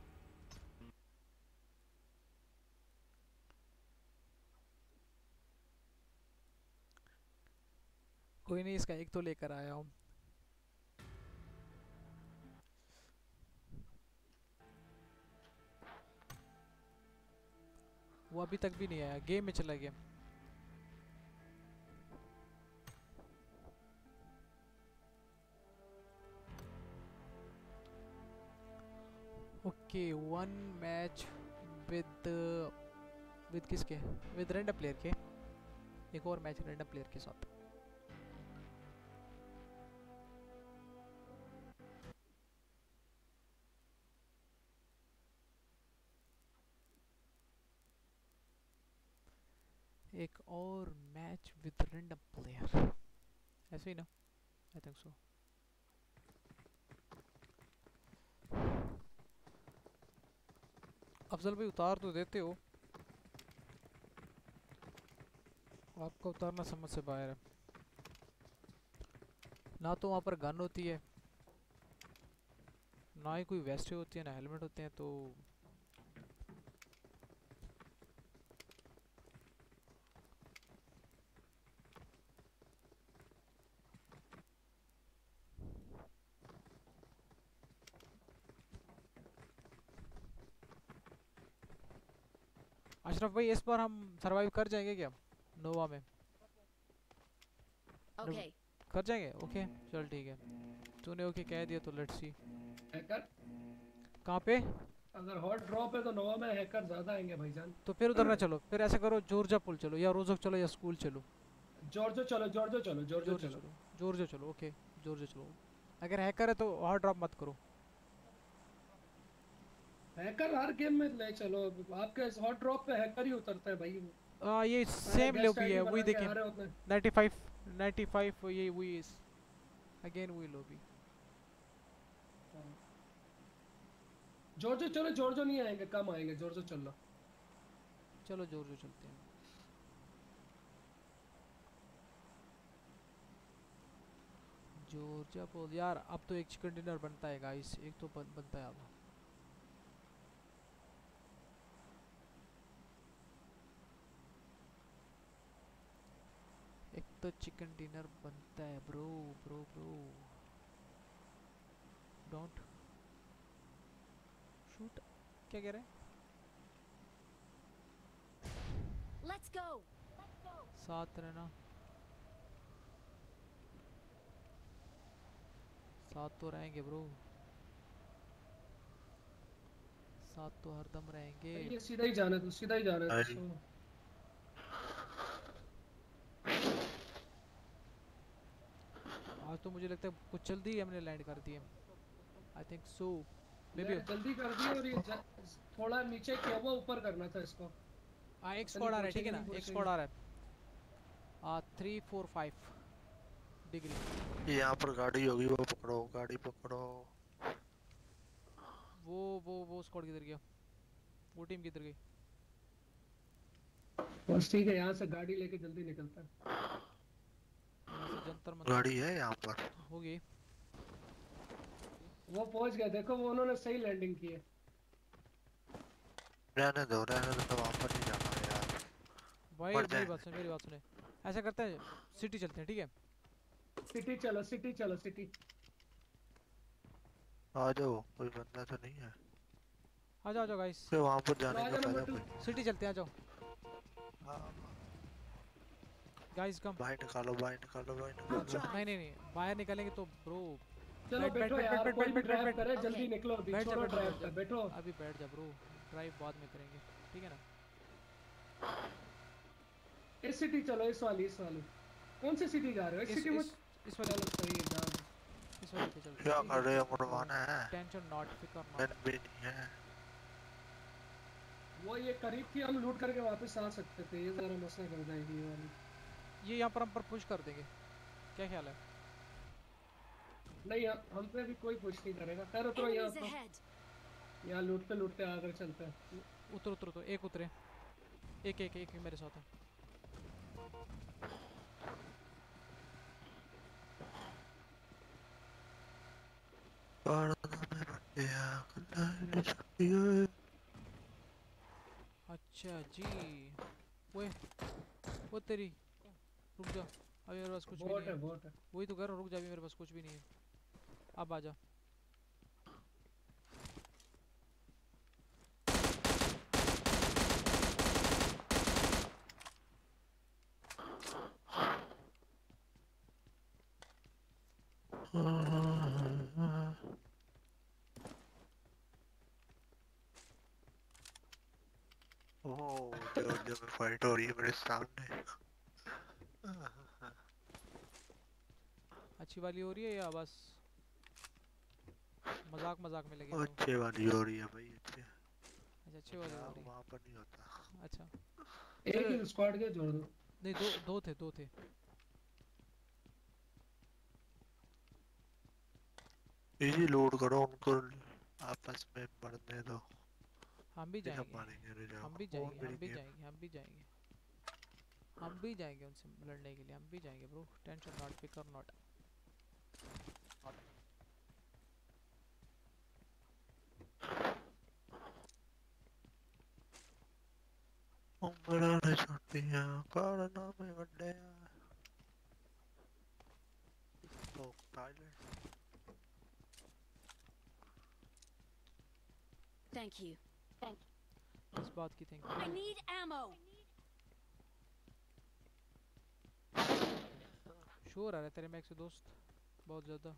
A: कोई नहीं, इसका एक तो लेकर आया हूँ। वो अभी तक भी नहीं आया, गेम में चला गया। Okay, one match with with किसके, विद रैंडम प्लेयर के। एक और मैच रैंडम प्लेयर के साथ। एक और मैच विद रैंडम प्लेयर, ऐसे ही ना, आई थिंक सो। अफजल भाई उतार तो देते हो, आपका उतारना समझ से बाहर है। ना तो वहाँ पर गन होती है, ना ही कोई वेस्ट होती है, ना हेलमेट होते हैं, तो अशरफ भाई इस बार हम सरवाइव कर जाएंगे क्या नोवा में?
C: Okay.
A: कर जाएंगे, ओके चल ठीक है, तूने ओके कह दिया तो लेट्स सी।
E: हैकर
A: कहाँ पे?
E: अगर हॉट ड्रॉप है तो नोवा में हैकर ज्यादा आएंगे भाईजान।
A: तो फिर उधर ना चलो, फिर ऐसा करो जॉर्जिया पुल चलो, या रोजक चलो, या स्कूल चलो।
E: जॉर्जो चलो, जॉर्जो चलो, जॉर्जो
A: जॉर्जिया
E: चलो।
A: चलो, जॉर्जिया चलो, ओके जॉर्जिया चलो। अगर हैकर है तो हॉट ड्रॉप मत करो।
E: हैकर हर गेम में ले चलो, आपके हॉट ड्रॉप पे हैकर ही उतरता है भाई।
A: ये सेम
E: गेस्ट
A: लॉबी है,
E: आईडी
A: वही
E: बना के
A: देखें,
E: आ रहे होते हैं।
A: 95 ये वही अगेन वही लॉबी।
E: जॉर्जो चलो, जॉर्जो नहीं आएंगे, कम आएंगे, जॉर्जो चलो।
A: चलो जॉर्जिया चलते हैं। जॉर्जिया पुल यार, अब तो एक चिकन डिनर बनता है गाइस, एक तो बनता है अब। एक तो चिकन डिनर बनता है bro bro bro. Don't shoot, क्या कह रहे हैं?
C: Let's go.
A: साथ रहना, साथ तो रहेंगे ब्रो, साथ तो हरदम रहेंगे।
E: ये सीधा ही जाना है, तो सीधा ही जाना है।
D: अरे।
E: तो
A: आज तो मुझे लगता है कुछ जल्दी ही हमने लैंड कर दिए, आई थिंक सो मे बी।
E: मैंने जल्दी कर दिया, और ये थोड़ा नीचे किया हुआ, ऊपर करना था इसको।
A: हाँ एक
E: पता
A: स्क्वाड आ
E: नहीं
A: रहा है, ठीक है ना,
E: पहुंचेंगे,
A: एक
E: नहीं
A: स्क्वाड आ रहा है 345 डिग्री।
D: यहाँ पर गाड़ी होगी, वो पकड़ो, गाड़ी पकड़ो।
A: वो स्क्वाड किधर गया, वो टीम किधर गई?
E: बस ठीक है, यहाँ से गाड़ी लेके जल्दी निकलता है।
A: यहाँ से जंतर मंतर
D: गाड़ी है यहाँ पर।
A: होगी।
E: वो पहुंच गए, देखो वो उन्होंने सही लैंडिंग की है।
D: रहने दो, वहाँ पर नहीं जाना यार।
A: भाई
D: मर
A: मेरी बात
D: जाएंगे।
A: सुन, मेरी बात सुने, ऐसा करते हैं सिटी चलते हैं, ठीक है?
E: सिटी चलो, सिटी चलो, सिटी।
D: आ जाओ, कोई बंदा तो नहीं है।
A: आ जाओ गाइस,
D: फिर वहाँ पर
E: तो
D: जाने
E: आ
D: का
E: जाना
D: फायदा
E: बट्टू।
D: कोई।
A: सिटी चलते हैं, आ जाओ
D: हाँ,
A: गाइस कम।
D: बाहर निकालो, बाहर निकालो, बाहर
C: I'll
D: निकालो।
C: drive.
A: नहीं बाहर निकलेंगे तो ब्रो।
E: चलो
A: बैठ,
E: बैठो
A: बैठ,
E: यार,
A: बैठ,
E: कोई भी
A: बैठ,
E: ड्राइव
A: बैठ,
E: करे,
C: बैठ।
E: जल्दी
C: Okay.
E: निकलो, अभी
A: बैठ जा,
E: छोड़ो
A: बैठ जा,
E: ड्राइव
A: बैठ
E: का,
A: जा।
E: बैठो।
A: अभी बैठ जा ब्रो, ड्राइव बाद में करेंगे, ठीक है ना?
E: इस सिटी चलो, इस वाली। कौन सी सिटी जा रहे हो? इस सिटी में
A: इस वाले
E: चलो, सही है, जाओ।
A: इस वाले पे चलते
D: क्या
A: हैं।
D: कर रहे हो, मुड़वाना है?
A: टेंशन नॉट, फिकर
D: गन
A: नॉट।
D: भी नहीं है।
E: वो ये करीब थी, हम लूट करके वापस आ सकते थे, ये जरा मसला कर जाएगी ये वाली।
A: ये यहाँ पर हम पर पुश कर देंगे, क्या ख्याल है?
E: नहीं हम पे भी कोई पुश नहीं करेगा। खैर उतरो यहाँ
C: Enemies
E: तो,
C: ahead.
E: यहाँ लूटते लूटते आगे चलते हैं।
A: उतर उतर उतर, एक उतरे, एक एक एक मेरे साथ है। अच्छा जी। ओए, वो तेरी, रुक जा, अभी मेरे पास कुछ भी नहीं
E: बोट है
A: है।
E: बोट है।
A: वही तो कर रहा हूँ, रुक जा, अभी मेरे पास कुछ भी नहीं है। अब आजा।
D: ओह जॉर्जिया में फाइट हो रही है मेरे सामने।
A: अच्छी वाली हो रही है या बस मजाक मजाक में लगे हो?
D: अच्छे वाली हो रही है भाई, अच्छे।
A: अच्छा, अच्छी वाली हो रही
D: वहाँ पर नहीं होता।
A: है। अच्छा
E: एक
A: चलो।
E: ही स्क्वाड के जोड़ दो।
A: नहीं, दो दो थे, दो थे।
D: इजी लोड करो उनको, आपस में मरने दो।
A: हम भी
D: ये हम
A: जाएंगे,
D: मारेंगे, अरे जाओ।
A: हम भी
D: और
A: जाएंगे,
D: मेरी
A: हम भी
D: गेम।
A: जाएंगे, हम भी जाएंगे, हम भी जाएंगे उनसे लड़ने के लिए। हम भी जाएंगे ब्रो, टेंशन नॉट, फिकर नॉट।
D: उंगला ने छुट्टियां करना में वड्डे। तो थाईलैंड।
C: Thank you.
A: इस बात की thank
C: I
A: you.
C: need ammo.
A: शोर आ रहा है तेरे मैक से दोस्त, बहुत ज़्यादा।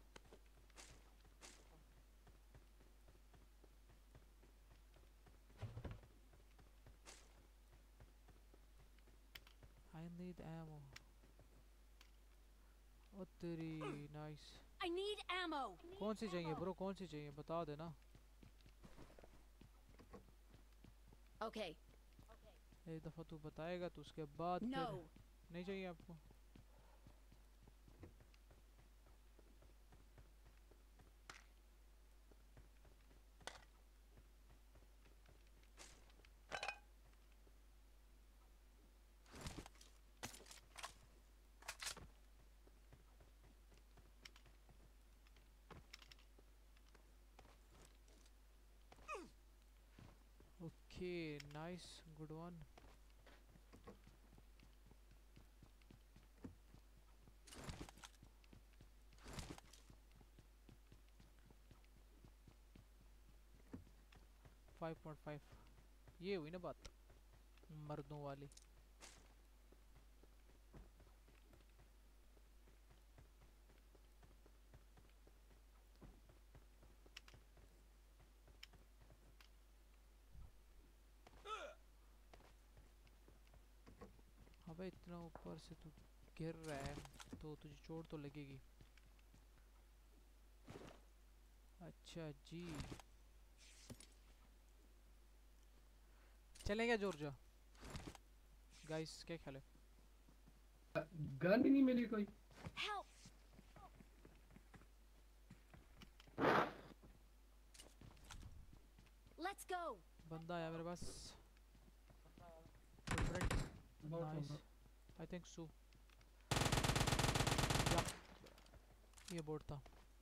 A: I need ammo. ओ तेरी, नाइस।
C: I need ammo.
A: कौन सी चाहिए ब्रो, कौन सी चाहिए बता देना।
C: Okay.
A: एक दफ़ा तू बताएगा तो उसके बाद
C: No.
A: फिर नहीं चाहिए आपको। Okay, nice, good one. Five point five, ये हुई ना बात मर्दों वाली। अबे इतना ऊपर से तू गिर रहा है तो तुझे चोट तो लगेगी। अच्छा जी, चलेगा जॉर्जिया गाइस, क्या ख्याल है?
E: गन ही नहीं मिली कोई।
C: Help. Let's go.
A: बंदा आया मेरे पास,
E: बहुत
A: नाइस,
E: होगा।
A: I think so. ये बोर्ड था।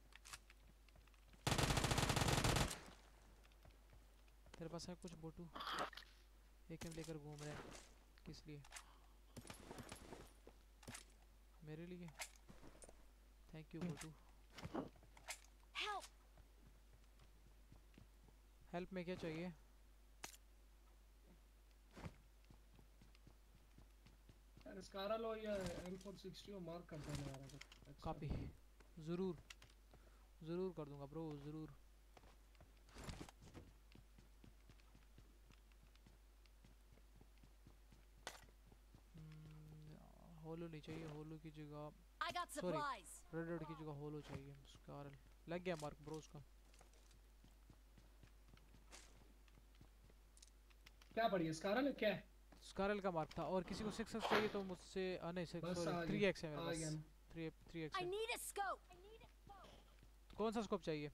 A: तेरे पास है कुछ बोटू? एक में लेकर घूम रहे हैं, किस लिए? मेरे लिए? थैंक यू बोटू।
C: Help.
A: हेल्प में क्या चाहिए?
E: यार स्कारा लो या M460 मार्क कर देना यार अगर अच्छा।
A: कॉपी, ज़रूर ज़रूर कर दूंगा ब्रो, ज़रूर। होलो नहीं चाहिए, होलो की जगह,
C: I got
A: sorry,
C: supplies.
A: Red red की जगह होलो चाहिए। स्कारल लग गया मार्क ब्रो उसका।
E: क्या बढ़िया स्कारा ने क्या है?
A: स्कारल का मार्क था, और किसी को 6x चाहिए तो मुझसे नहीं,
E: बस
A: सॉरी
E: आ
A: 3x है
E: गया
A: मेरे
E: आ गया
A: पास।
E: ना।
A: 3x
C: I
A: है।
C: need a scope.
A: कौन सा स्कोप चाहिए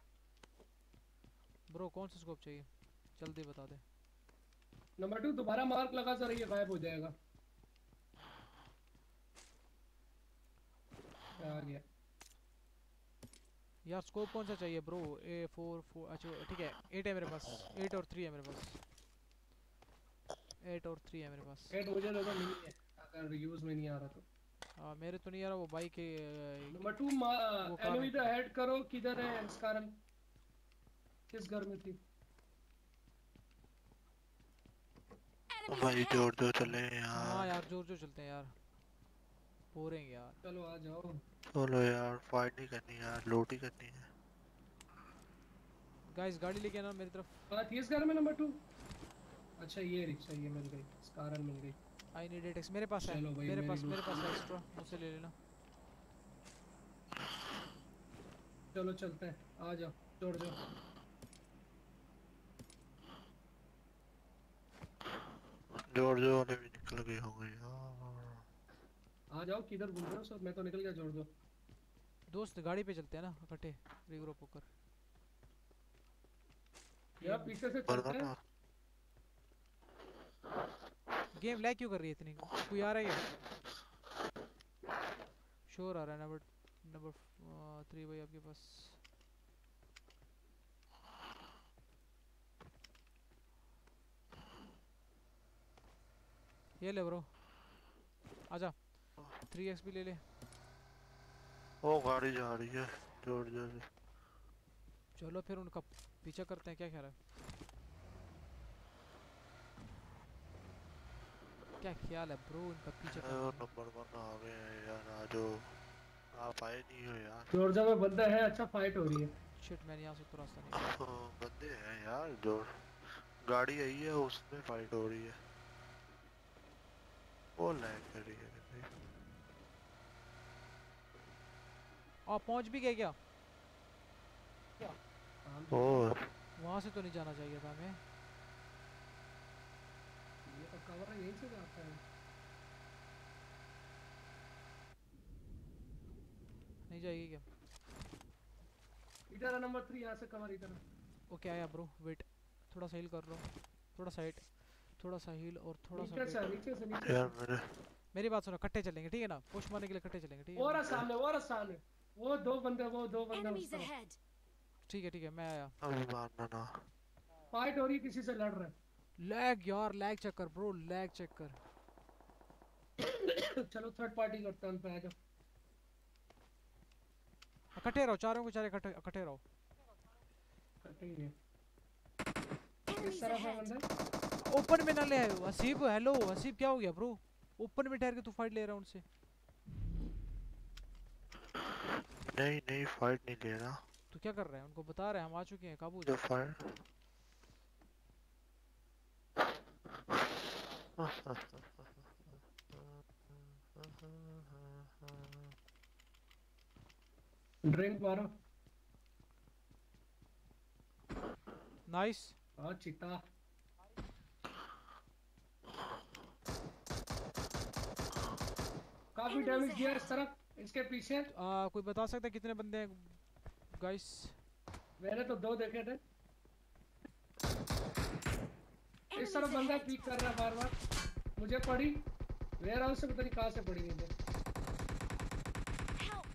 A: ब्रो? कौन सा स्कोप चाहिए? जल्दी बता दे।
E: नंबर 2 दोबारा मार्क लगा सर, ये गायब हो जाएगा। आ गया।
A: यार स्कोप कौन सा चाहिए ब्रो? A4 अच्छा ठीक है 8 है मेरे पास, 8 और 3 है मेरे पास, 8 और 3 है मेरे पास।
E: हेड मुझे लगा नहीं है, अगर यूज में नहीं आ रहा तो।
A: हाँ मेरे तो नहीं आ रहा, वो बाइक के
E: नंबर 2
A: वो कार
E: एनिमी
A: में।
E: द हेड करो, किधर है इस कारण? किस घर में थी?
C: Enemies
D: भाई
C: ahead!
D: जोर जोर चले
A: हाँ
D: यार।
A: यार जोर जोर चलते हैं यार, बोरेंगे यार।
E: चलो आ जाओ।
D: चलो यार, फाइट नहीं करनी यार, लूट ही करनी है।
A: गाइस गाड़ी लेके आना मेरी तरफ।
E: थी इस घर में नंबर 2। अच्छा ये रिक्शा, ये मिल गई, इस कारण मिल गई।
A: आई नीड एटेक्स मेरे पास है,
E: चलो भाई
A: मेरे
E: मेरी
A: पास
E: दोस्त।
A: है एक्स्ट्रा, मुझसे ले लेना।
E: चलो चलते हैं, आ जाओ, छोड़ जाओ।
D: जोर जोर वाले भी निकल गए होंगे यार।
E: आ जाओ, किधर घूम रहे हो सर? मैं तो निकल गया, जोड़ दो।
A: दोस्त गाड़ी पे चलते हैं ना इकट्ठे, रिग्रुप होकर।
E: यार पीछे से
D: बरवा
E: चलते हैं।
D: ना।
A: गेम लैग क्यों कर रही है इतनी? कोई आ रहा है? शोर आ रहा है। नंबर 3 भाई आपके पास। ये ले ब्रो, आजा 3x भी ले ले।
D: वो गाड़ी जा रही है जोर जोर से।
A: चलो फिर उनका पीछा करते हैं, क्या ख्याल है? क्या ख्याल है ब्रो, उनका पीछा
D: वो
A: करते हैं।
D: नंबर 1 आ गए हैं यार, आ जाओ। आप आए नहीं हो यार।
E: जॉर्जिया में बंदा है, अच्छा फाइट हो रही है।
A: शिट मैंने यहाँ से तो रास्ता नहीं।
D: बंदे हैं यार, जोर गाड़ी आई है उसमें फाइट हो रही है। वो लैग कर रही है भाई।
A: आप पहुँच भी गए क्या?
D: ओ
A: वहाँ से तो नहीं जाना चाहिए था हमें।
E: ये तो कवर है, यहीं से जाता है।
A: नहीं जाएगी क्या?
E: इधर है नंबर 3, यहाँ से कवर इधर है।
A: ओके आया ब्रो, वेट थोड़ा सा हील कर लो, थोड़ा सा हिट, थोड़ा सा हील और थोड़ा सा
E: नीचे से
A: वेट।
E: नीचे से नीचे
D: यार
E: से।
D: मेरे
A: मेरी बात सुनो, इकट्ठे चलेंगे ठीक है ना? पुश मारने के लिए इकट्ठे चलेंगे ठीक
E: वो
A: है
E: रहा
A: ना?
E: सामने, वो रहा सामने। वो दो बंदे
C: Enemies
E: उस तरफ।
C: ahead!
A: ठीक है मैं आया।
D: अभी मारना ना।
E: फाइट हो रही है, किसी से लड़ रहा
A: लैग यार, लैग चेक कर ब्रो, लैग चेक कर।
E: है। चलो थर्ड पार्टी करते हैं, उन पे आ जाओ।
A: इकट्ठे रहो, चारों को चार इकट्ठे इकट्ठे रहो।
E: करते ही नहीं। इस
C: Enemies
E: तरफ है
C: ahead!
E: बंदा।
A: ओपन में ना ले आयो हसीब। हेलो हसीब, क्या हो गया ब्रो? ओपन में ठहर के तू फाइट ले रहा है उनसे?
D: नहीं नहीं, फाइट नहीं ले रहा।
A: तू क्या कर रहा है? उनको बता रहे हैं हम आ चुके हैं, काबू हो
D: जो
A: जा।
D: फाइट
E: ड्रिंक मारो।
A: नाइस।
E: हाँ चिता। काफी
C: Enemies
E: डैमेज दिया
C: ahead!
E: इस तरफ, इसके पीछे।
A: कोई बता सकता है कितने बंदे हैं गाइस?
E: मैंने तो 2 देखे थे। इस
C: Enemies
E: तरफ बंदा
C: ahead!
E: पीक कर रहा है बार बार। मुझे पड़ी वेयर हाउस से, पता नहीं कहाँ से पड़ी मुझे।
C: Help!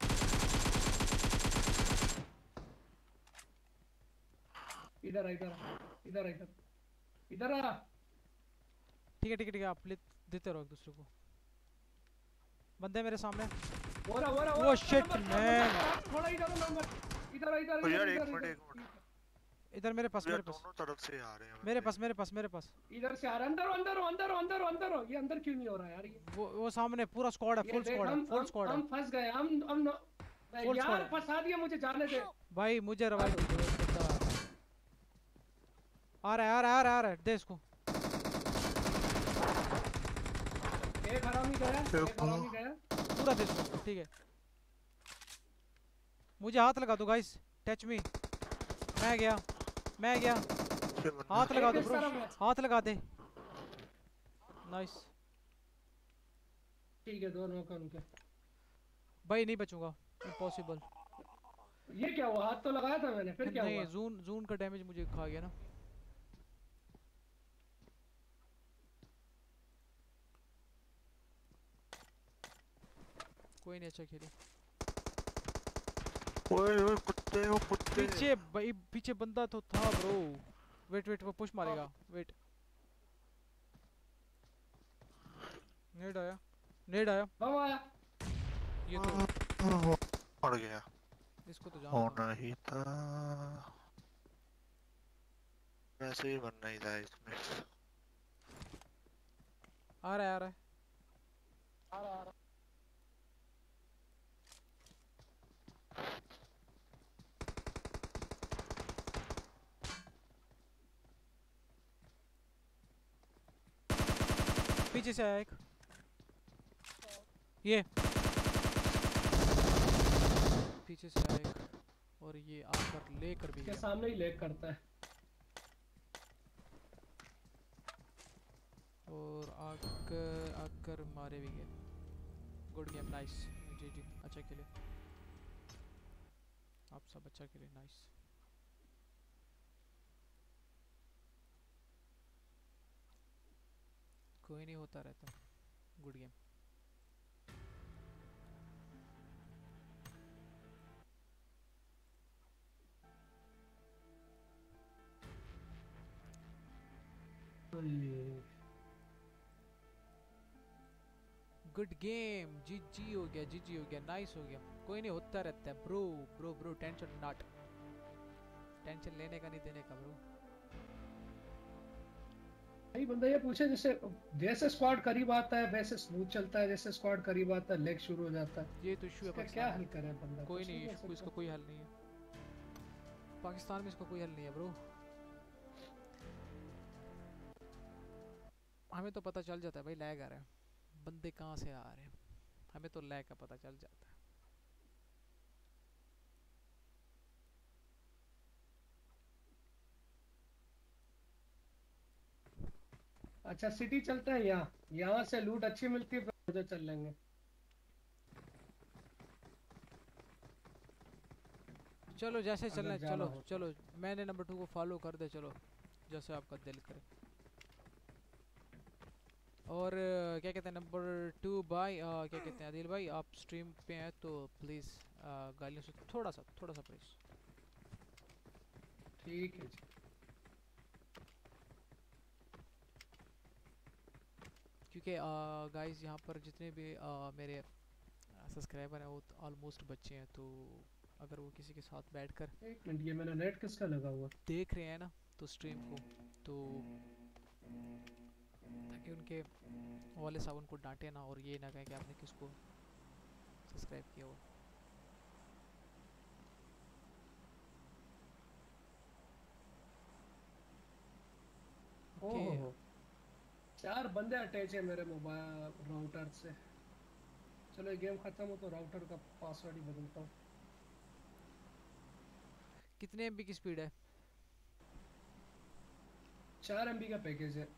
E: इधर आ, इधर आ, इधर आ, इधर इधर आ।
A: ठीक है आप ले देते रहो एक दूसरे को। बंदे मेरे सामने।
E: वो रहा
A: Oh shit, man.
E: थोड़ा इधर नंबर। इधर इधर
D: ओ यार,
E: इधर
D: एक मिनट
E: इधर।
A: इधर मेरे पास
D: यार दोनों तरफ से आ रहे हैं
A: मेरे
D: बंदे।
A: पास।
E: इधर से आ रहा है। अंदर हो। ये अंदर क्यों नहीं हो रहा यार? ये
A: वो सामने पूरा स्क्वाड है, फुल
E: देख,
A: स्क्वाड है, फुल स्क्वाड है।
E: हम फंस गए। हम
A: Full
E: यार
A: squad है।
E: फंसा दिया मुझे, जाने दे।
C: Help!
A: भाई मुझे रिवाइव आ रहा है, दे इसको।
E: एक हरामी गया।
A: पूरा दे इसको, ठीक है। मुझे हाथ लगा दो गाइस, टच मी। मैं गया। हाथ लगा दो
E: एक इस
A: ब्रो,
E: तरफ है।
A: हाथ लगा दे। नाइस।
E: ठीक है, 2 नॉक उनके।
A: भाई नहीं बचूंगा, इम्पॉसिबल।
E: ये क्या हुआ? हाथ तो लगाया था मैंने, फिर क्या
A: नहीं,
E: हुआ?
A: जून जून का डैमेज मुझे खा गया ना। कोई नहीं, अच्छा खेले।
D: ओए ओए कुत्ते हो कुत्ते।
A: पीछे भाई, पीछे बंदा तो था ब्रो। वेट वेट, वो पुश मारेगा, वेट। नेड आया, नेड आया।
E: बम आया।
A: ये तो
D: मर गया।
A: इसको तो जाना था।
D: होना ही था, वैसे ही बनना ही था इसमें।
A: आ रहा है, आ रहा है। पीछे से आया एक, ये पीछे से आया एक, और ये आकर लेकर भी
E: के
A: गया।
E: सामने ही लेक करता है।
A: और आकर आकर मारे भी गए। Good game, nice. जी जी, अच्छा खेले आप सब, अच्छा खेले, नाइस। कोई नहीं, होता रहता। Good game. Good game, G G हो गया, जी जी हो गया, नाइस हो गया। कोई नहीं, होता रहता है bro. Bro bro, tension not, tension लेने का नहीं, देने का ब्रो।
E: भाई बंदा ये पूछे, जैसे जैसे स्क्वाड करीब आता है वैसे स्मूथ चलता है, जैसे स्क्वाड करीब आता है लेग शुरू हो जाता है।
A: ये तो इशू है
E: इसका क्या
A: पाकिस्तान
E: हल
A: में।
E: करे बंदा?
A: कोई
E: कुछ
A: नहीं,
E: नहीं कर
A: इसको, इसका
E: सकता।
A: कोई हल नहीं है। पाकिस्तान में इसका कोई हल नहीं है ब्रो। हमें तो पता चल जाता है भाई, लैग आ रहा है, बंदे कहाँ से आ रहे हैं, हमें तो लैग का पता चल जाता है।
E: अच्छा सिटी चलते हैं, यहाँ यहाँ से लूट अच्छी मिलती है, फिर उधर चल लेंगे।
A: चलो जैसे चलना
E: अगर
A: है,
E: जाना
A: चलो
E: हो तो।
A: चलो, मैंने नंबर 2 को फॉलो कर दे, चलो जैसे आपका दिल करे। और क्या कहते हैं नंबर 2 भाई, क्या कहते हैं आदिल भाई, आप स्ट्रीम पे हैं तो प्लीज़ गालियों से थोड़ा सा प्लीज़।
E: ठीक है जी।
A: क्योंकि गाइस यहाँ पर जितने भी मेरे सब्सक्राइबर हैं वो ऑलमोस्ट बच्चे हैं, तो अगर वो किसी के साथ बैठकर
E: एक मिनट, ये मैंने नेट किसका लगा हुआ?
A: देख रहे हैं ना तो स्ट्रीम को, तो ताकि उनके वाले साहब उनको डांटे ना, और ये ना कहें कि आपने किसको सब्सक्राइब किया हो। ओके,
E: ओहो, 4 बंदे अटैच है मेरे मोबाइल राउटर से। चलो ये गेम खत्म हो तो राउटर का पासवर्ड ही बदलता हूँ।
A: कितने एमबी की स्पीड है?
E: 4 MB का पैकेज है।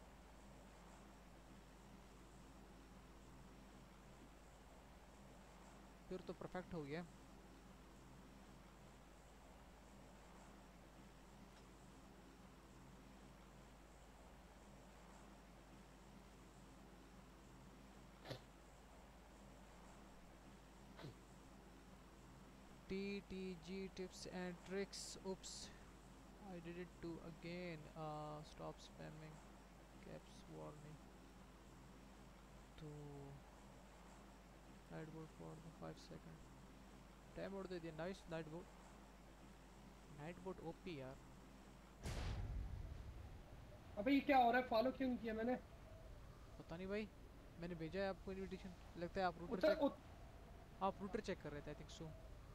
A: फिर तो परफेक्ट हो गया। TTG tips and tricks, oops, I did it too again. Stop spamming caps warning to night mode for the 5 second time mode दे दिया। नाइस, नाइट बोट ओपी यार।
E: अबे ये क्या हो रहा है? फॉलो क्यों नहीं किया मैंने?
A: पता नहीं भाई, मैंने भेजा है आपको इनविटेशन, लगता है
E: उतर उत,
A: आप रूटर चेक कर रहे थे, आई थिंक सो।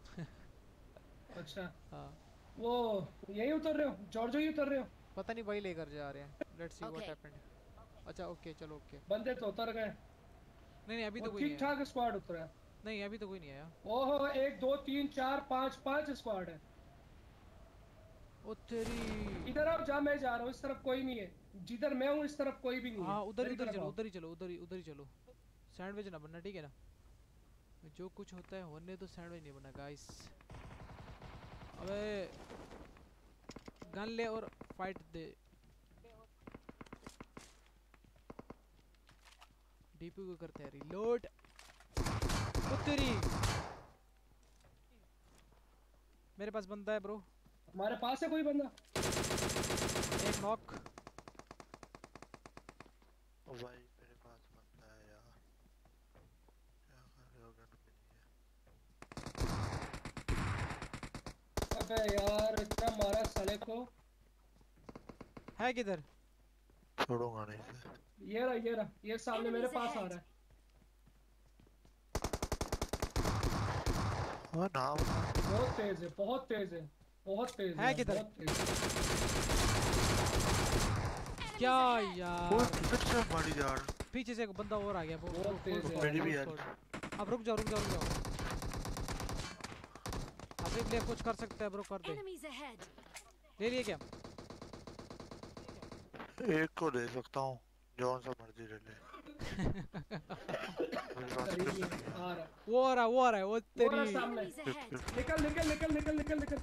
E: अच्छा
A: हाँ,
E: वो यही उतर रहे हो? जॉर्जो ही उतर रहे हो?
A: पता नहीं भाई, लेकर जा रहे हैं, let's see what
C: Okay.
A: Happened. अच्छा ओके, चलो ओके।
E: बंदे तो उतर गए।
A: नहीं नहीं, अभी
E: वो
A: तो कोई नहीं
E: ठीक
A: आया।
E: ठाक स्क्वाड उतरा है।
A: नहीं, अभी तो कोई नहीं आया।
E: ओहो, 1 2 3 4 5 5 स्क्वाड है।
A: ओ तेरी।
E: इधर आओ, जहाँ मैं जा रहा हूँ इस तरफ कोई नहीं है, जिधर मैं हूँ इस तरफ कोई भी नहीं
A: हाँ,
E: है।
A: उधर
E: मेरी
A: उधर
E: तरफ
A: चलो,
E: आओ।
A: उधर ही चलो, उधर ही चलो। सैंडविच ना बनना, ठीक है ना? जो कुछ होता है होने तो, सैंडविच नहीं बनना गाइस। अबे गन ले और फाइट दे। डीपी को करते हैं रिलोड। तेरी मेरे पास बंदा है ब्रो।
E: हमारे पास है कोई बंदा।
A: एक नॉक।
D: ओ भाई मेरे पास बंदा है यार, क्या कर रहे हो? गन भी नहीं है।
E: अबे यार इतना मारा साले को।
A: है किधर?
D: छोड़ूंगा नहीं इसे।
E: ये रहा ये सामने मेरे पास आ रहा है।
D: हाँ नाम
E: बहुत तेज है, बहुत तेज है, बहुत तेज
A: है
E: है,
A: किधर?
E: बहुत तेज है।
A: क्या
C: Enemies ahead.
A: यार
D: वो किधर से मारी जा रहा?
A: पीछे से एक बंदा और आ गया।
E: बहुत तेज है।
D: मेरी भी यार।
A: अब रुक जाओ रुक जाओ रुक जाओ। अभी ले कुछ कर सकते हैं ब्रो, कर दे।
C: Enemies ahead.
A: ले लिए क्या?
D: एक को ले सकता हूँ, जौन सा मर्जी ले ले। मेरे पास
E: सही
D: कुछ
E: है,
D: नहीं है।
E: आ रहा है।
A: वो आ रहा है वो आ रहा है वो
E: वो
A: तेरी।
E: रहा सामने।
C: Enemies ahead.
E: निकल निकल निकल निकल निकल निकल।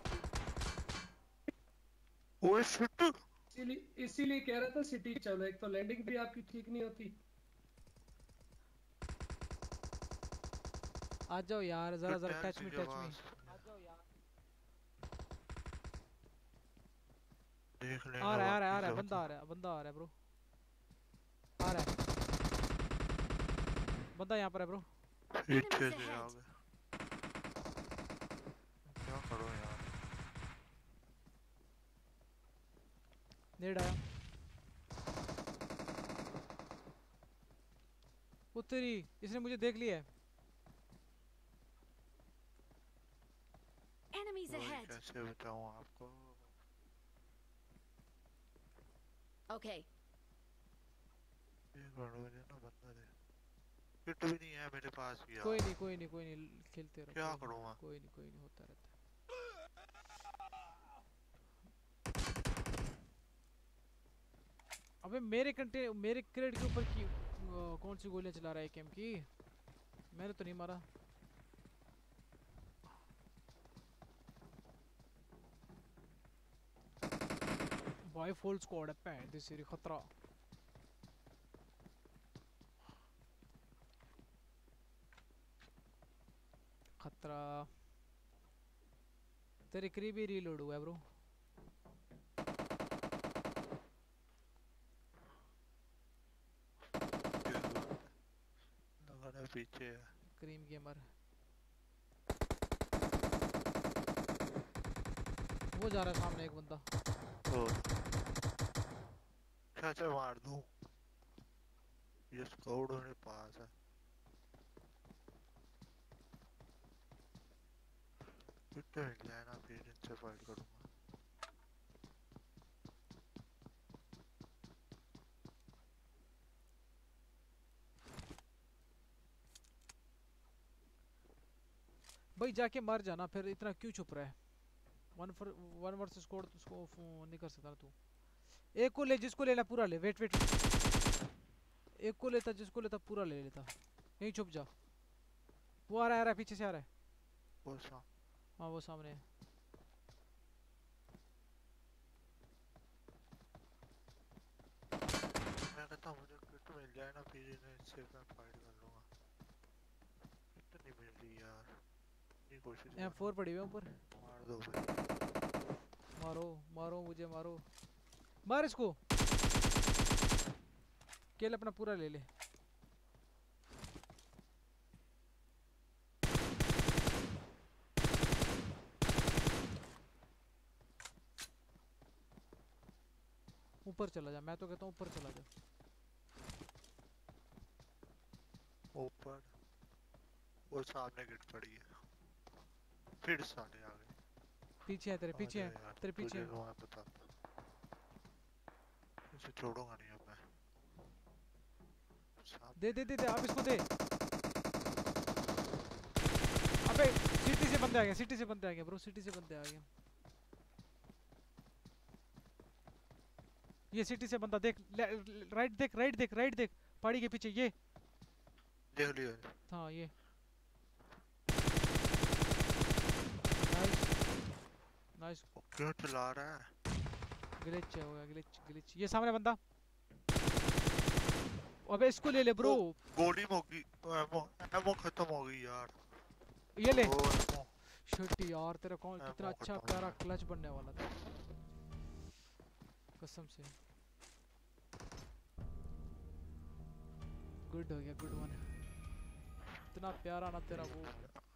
D: ओए शिट।
E: इसीलिए कह रहा था सिटी चलो, एक तो लैंडिंग भी आपकी ठीक नहीं होती।
A: आ जाओ यार जरा जरा
D: टैग
A: टच मी
D: की
A: टच मी।
D: आवाज़। देख लेना
A: आ रहा है आ रहा है आ
D: बाकी
A: रहा है
D: सब
A: बंदा आ रहा है बंदा आ रहा है ब्रो। आ रहा है बंदा यहाँ पर है ब्रो।
D: पीछे
C: Enemies
D: से आ
C: ahead.
D: गए। क्या करो यार?
A: नेड आया। उत्तरी इसने मुझे देख लिया है।
C: Enemies
D: वही
C: ahead.
D: कैसे बताऊँ आपको?
C: Okay.
D: एक मिनट मुझे ना बंदा दे। किट भी नहीं है मेरे पास यार।
A: कोई नहीं कोई नहीं कोई नहीं खेलते रहो।
D: क्या
A: कोई नहीं,
D: करूँ मैं?
A: कोई नहीं होता रहता है। अबे मेरे क्रेड के ऊपर की कौन सी गोलियां चला रहा है केम की? मैंने तो नहीं मारा। भाई फुल स्क्वाड है पैन दी सीरी खतरा। खतरा तेरे करीब ही रीलोड हुआ है ब्रो।
D: लगा है पीछे है।
A: क्रीम गेमर वो जा रहा है सामने एक बंदा।
D: तो कैसे मार दूँ? ये स्क्वाड मेरे पास है। किट मिल जाए ना फिर इनसे फाइट करूँगा।
A: भाई जाके मर जाना फिर इतना क्यों छुप रहा है? वन वर्सेस स्क्वाड उसको नहीं कर सकता ना तू। एक को ले जिसको लेना पूरा ले। वेट वेट एक को लेता जिसको लेता पूरा ले लेता। यहीं छुप जा। वो आ रहा है पीछे से आ रहा है।
D: वो सा
A: हाँ वो सामने है।
D: मैं कहता हूँ मुझे किट मिल जाए ना फिर इनसे मैं फाइट कर लूँगा। किट नहीं मिल रही यार। ये कोशिश कर।
A: M4 पड़ी हुई है ऊपर।
D: मार दो भाई।
A: मारो मारो मुझे मारो। मार इसको। केल अपना पूरा ले ले। ऊपर चला जा। मैं तो कहता हूँ ऊपर चला जा।
D: ऊपर वो सामने किट पड़ी है। फिर साले आ गए।
A: पीछे है तेरे पीछे
D: आ
A: है
D: जा यार,
A: तेरे पीछे
D: तुझे
A: है।
D: तो मैं बता इसे छोड़ूंगा नहीं अब मैं।
A: दे दे दे दे आप इसको दे। अबे सिटी से बंदे आ गए सिटी से बंदे आ गए ब्रो सिटी से बंदे आ गए। ये सिटी से बंदा देख राइट देख राइट देख राइट देख पहाड़ी के पीछे ये।
D: देख लिया।
A: हाँ ये नाइस। नाइस।
D: क्यों चला रहा है?
A: ग्लिच हो गया, ग्लिच ग्लिच। ये सामने बंदा। अबे इसको ले ले ब्रो।
D: गोली मोगी। एमो एमो खत्म हो गई यार।
A: ये ले।
D: ओ एमो
A: शिट यार, तेरा कौन कितना
D: एमो
A: अच्छा
D: खत्म हो
A: प्यारा
D: गया।
A: क्लच बनने वाला था कसम से। गुड हो गया, गुड वन। इतना प्यारा ना तेरा वो।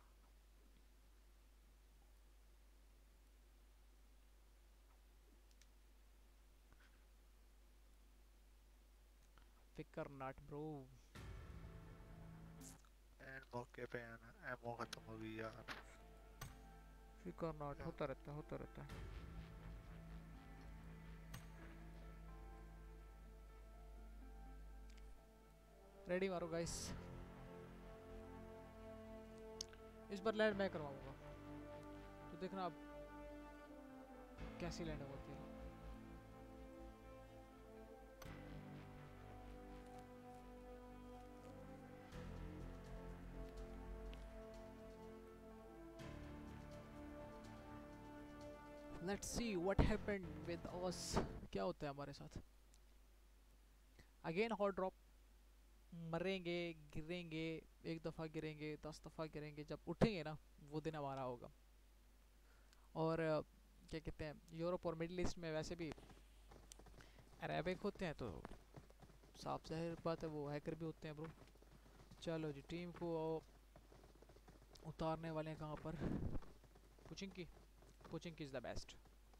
A: फिकर नॉट ब्रो।
D: एंड मौके पे आना एमो खत्म हो गई यार।
A: फिकर नॉट, होता रहता है, होता रहता है। रेडी मारो गाइस। इस बार लैंड मैं करवाऊंगा, तो देखना अब कैसी लैंड होती है। Let's see what happened with us. क्या होता है हमारे साथ। Again hot drop. मरेंगे, गिरेंगे, एक दफ़ा गिरेंगे, 10 दफ़ा गिरेंगे, जब उठेंगे ना वो दिन हमारा होगा। और क्या कहते हैं, यूरोप और मिडिल ईस्ट में वैसे भी अरेबिक होते हैं, तो साफ जाहिर बात है वो हैकर भी होते हैं ब्रो। चलो जी, टीम को उतारने वाले हैं कहाँ पर। Pochinki, Pochinki is the best.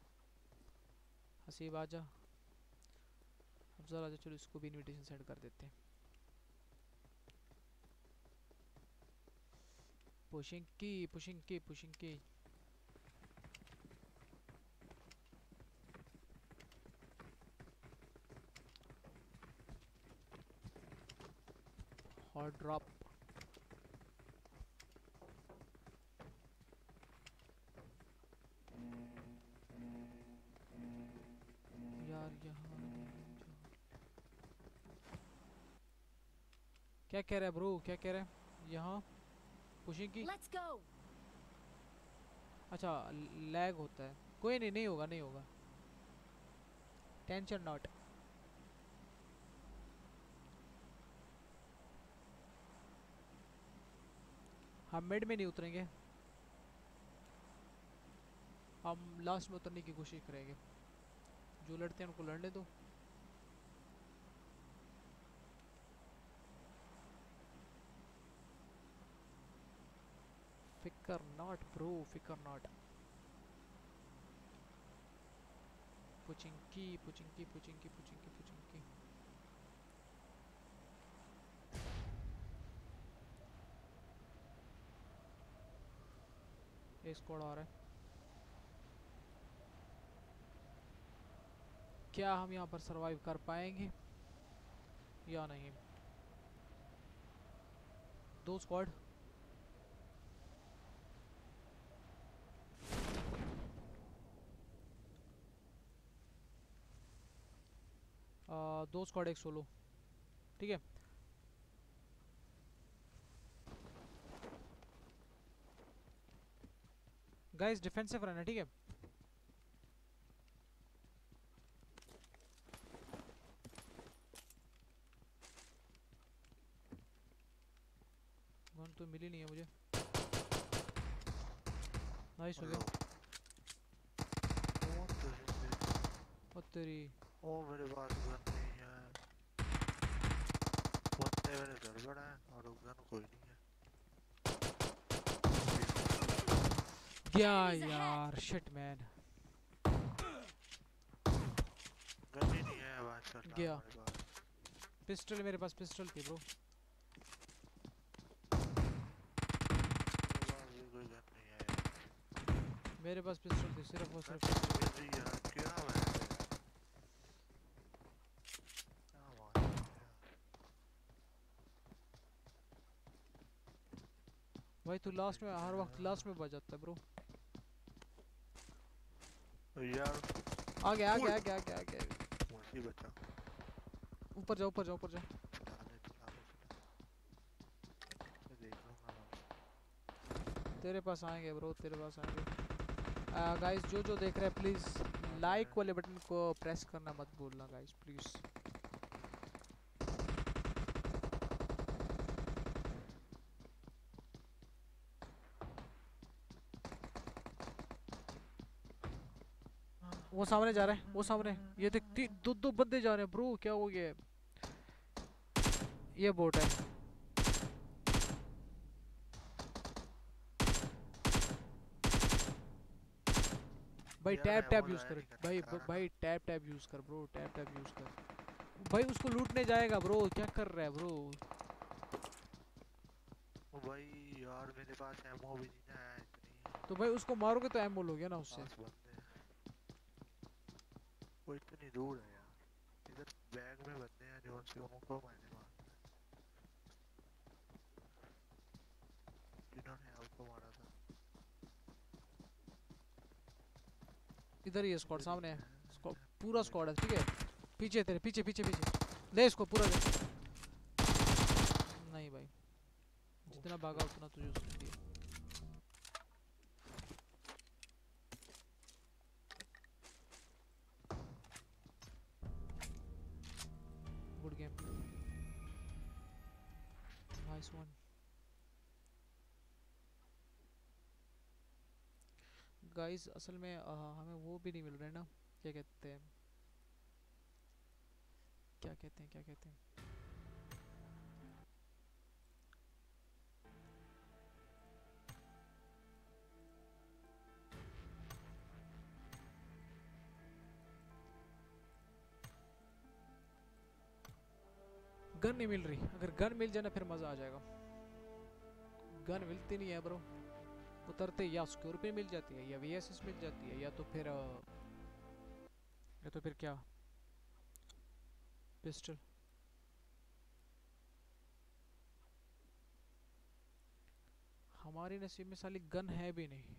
A: Haseeb आजा, अफजल आजा। चलो इसको भी इनविटेशन सेंड कर देते हैं। Pochinki Pochinki Pochinki. Hot drop. यार यहाँ क्या कह रहा है ब्रो, क्या कह रहा है यहाँ। पुशिंग की।
C: Let's go.
A: अच्छा लैग होता है, कोई नहीं, नहीं होगा, नहीं होगा, टेंशन नॉट। हम मिड में नहीं उतरेंगे, हम लास्ट में उतरने की कोशिश करेंगे। जो लड़ते हैं उनको लड़ने दो। फिकर नॉट ब्रो, फिकर not. Pochinki Pochinki Pochinki Pochinki Pochinki. एक स्क्वाड आ रहा है। क्या हम यहाँ पर सरवाइव कर पाएंगे या नहीं। 2 स्क्वाड। दो स्क्वाड, एक सोलो, ठीक है। गाइस डिफेंसिव रहना, ठीक है। गन तो मिली नहीं है मुझे। नाइस हो गया। ओ तेरी।
D: ओ मेरे पास गन नहीं है। बंदे मेरे गड़बड़ है और गन कोई नहीं है।
A: क्या
C: Enemies ahead.
A: यार, शिट मैन।
D: गन ही नहीं है भाई सर
A: गया।
D: हमारे पास।
A: पिस्टल, मेरे पास पिस्टल थी ब्रो।
D: कोई गन नहीं है यार।
A: मेरे पास पिस्टल थी सिर्फ और
D: गन
A: सिर्फ।
D: नहीं मिल रही यार, क्या है यार? क्या बात है यार?
A: भाई तू लास्ट में, हर वक्त लास्ट में बच जाता है ब्रो।
D: यार
A: आ गया, आ गया, आ गया, आ गया, आ गया।
D: मुझे बचा।
A: ऊपर जा, ऊपर जा, ऊपर जा।
D: चला ले देख लूंगा मैं।
A: तेरे पास आएंगे ब्रो, तेरे पास आएंगे। गाइस जो देख रहे हैं प्लीज लाइक वाले बटन को प्रेस करना मत भूलना गाइस प्लीज। वो सामने जा रहे हैं, वो सामने, ये देख दो बंदे जा रहे हैं ब्रो, क्या हो गया है? ये बोट है भाई।
D: यार
A: टैप
D: मैं
A: टैप
D: वो
A: यूज
D: लाया
A: कर
D: नहीं करने
A: भाई,
D: का ना।
A: भाई टैप टैप यूज कर ब्रो, टैप टैप यूज कर भाई। उसको लूटने जाएगा ब्रो, क्या कर रहा है ब्रो?
D: ओ भाई यार मेरे पास एमओ भी नहीं ना है इतनी।
A: तो भाई उसको मारोगे तो एमो लोगे ना उससे।
D: पास बंदे हैं। वो इतनी दूर है यार, इधर बैग में बंदे हैं जो उनसे उनको मैंने मारा है, जिन्होंने आपको मारा था।
A: इधर ही है स्क्वाड,
D: इधर ही
A: सामने है
D: है।
A: पूरा स्क्वाड है, ठीक है? पीछे तेरे, पीछे पीछे पीछे ले इसको पूरा ले। नहीं भाई, जितना भागा उतना तुझे उसने दिया। Good game, nice one guys. असल में हमें वो भी नहीं मिल रहा है ना, क्या कहते हैं, क्या कहते हैं, क्या कहते हैं, गन नहीं मिल रही। अगर गन मिल जाए ना फिर मज़ा आ जाएगा। गन मिलती नहीं है ब्रो, उतरते या स्कॉर्पियन मिल जाती है या वीएसएस मिल जाती है, या तो फिर क्या, पिस्टल। हमारी नसीब में साली गन है भी नहीं,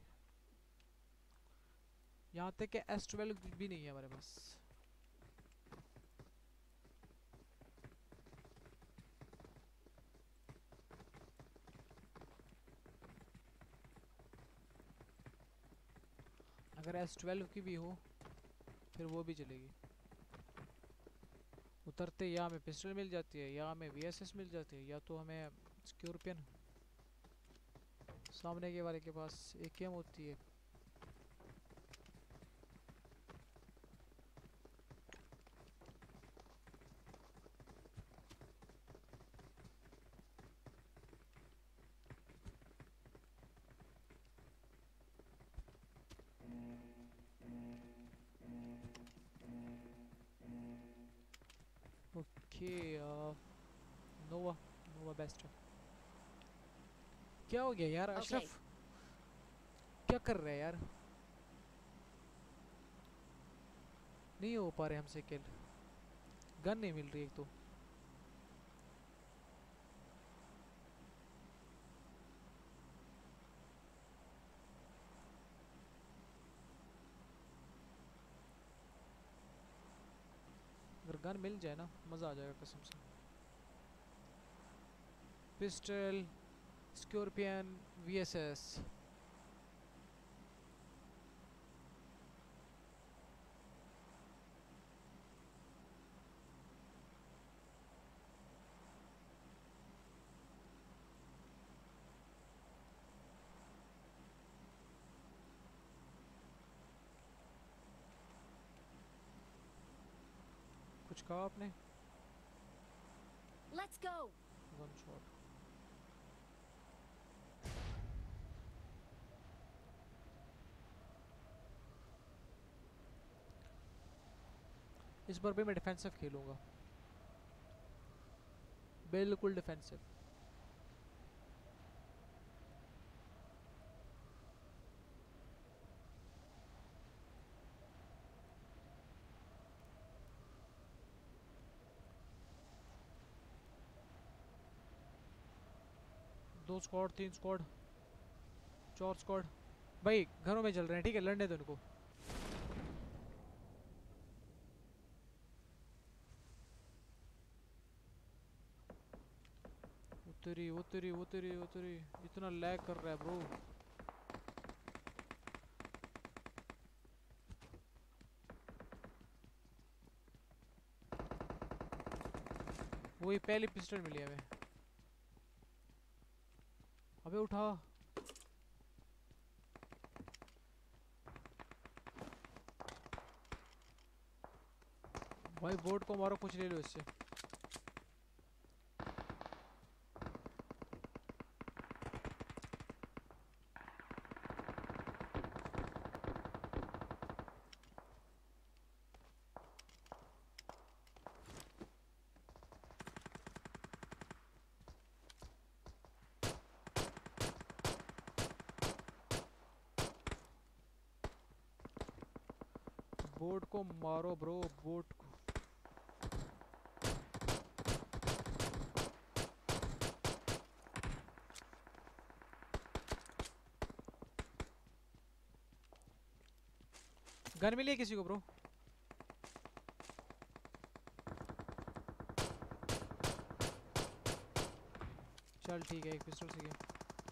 A: यहाँ तक कि S12 भी नहीं है हमारे पास। अगर S12 की भी हो फिर वो भी चलेगी। उतरते या हमें पिस्टल मिल जाती है या हमें वीएसएस मिल जाती है या तो हमें स्कॉर्पियन। सामने के वाले के पास एकेएम होती है। ओके नोवा, नोवा बेस्ट है। क्या हो गया यार
C: Okay.
A: अशरफ, क्या कर रहे हैं यार? नहीं हो पा रहे हमसे किल, गन नहीं मिल रही एक तो। अगर गन मिल जाए ना मज़ा आ जाएगा कसम से। Pistol, Scorpion, VSS. कुछ कहा आपने?
C: Let's go.
A: One shot. इस बार भी मैं डिफेंसिव खेलूंगा, बिल्कुल डिफेंसिव। दो स्क्वाड, तीन स्क्वाड, चार स्क्वाड भाई घरों में चल रहे हैं, ठीक है? लड़ने दो इनको। उतरी उतरी उतरी उतरी, इतना लैग कर रहा है ब्रो। वही पहली पिस्टल मिली हमें। अबे उठा। भाई बोट को मारो, कुछ ले लो इससे। बोट को मारो ब्रो, बोट को। गन मिली है किसी को ब्रो? चल ठीक है, एक पिस्टल से गया।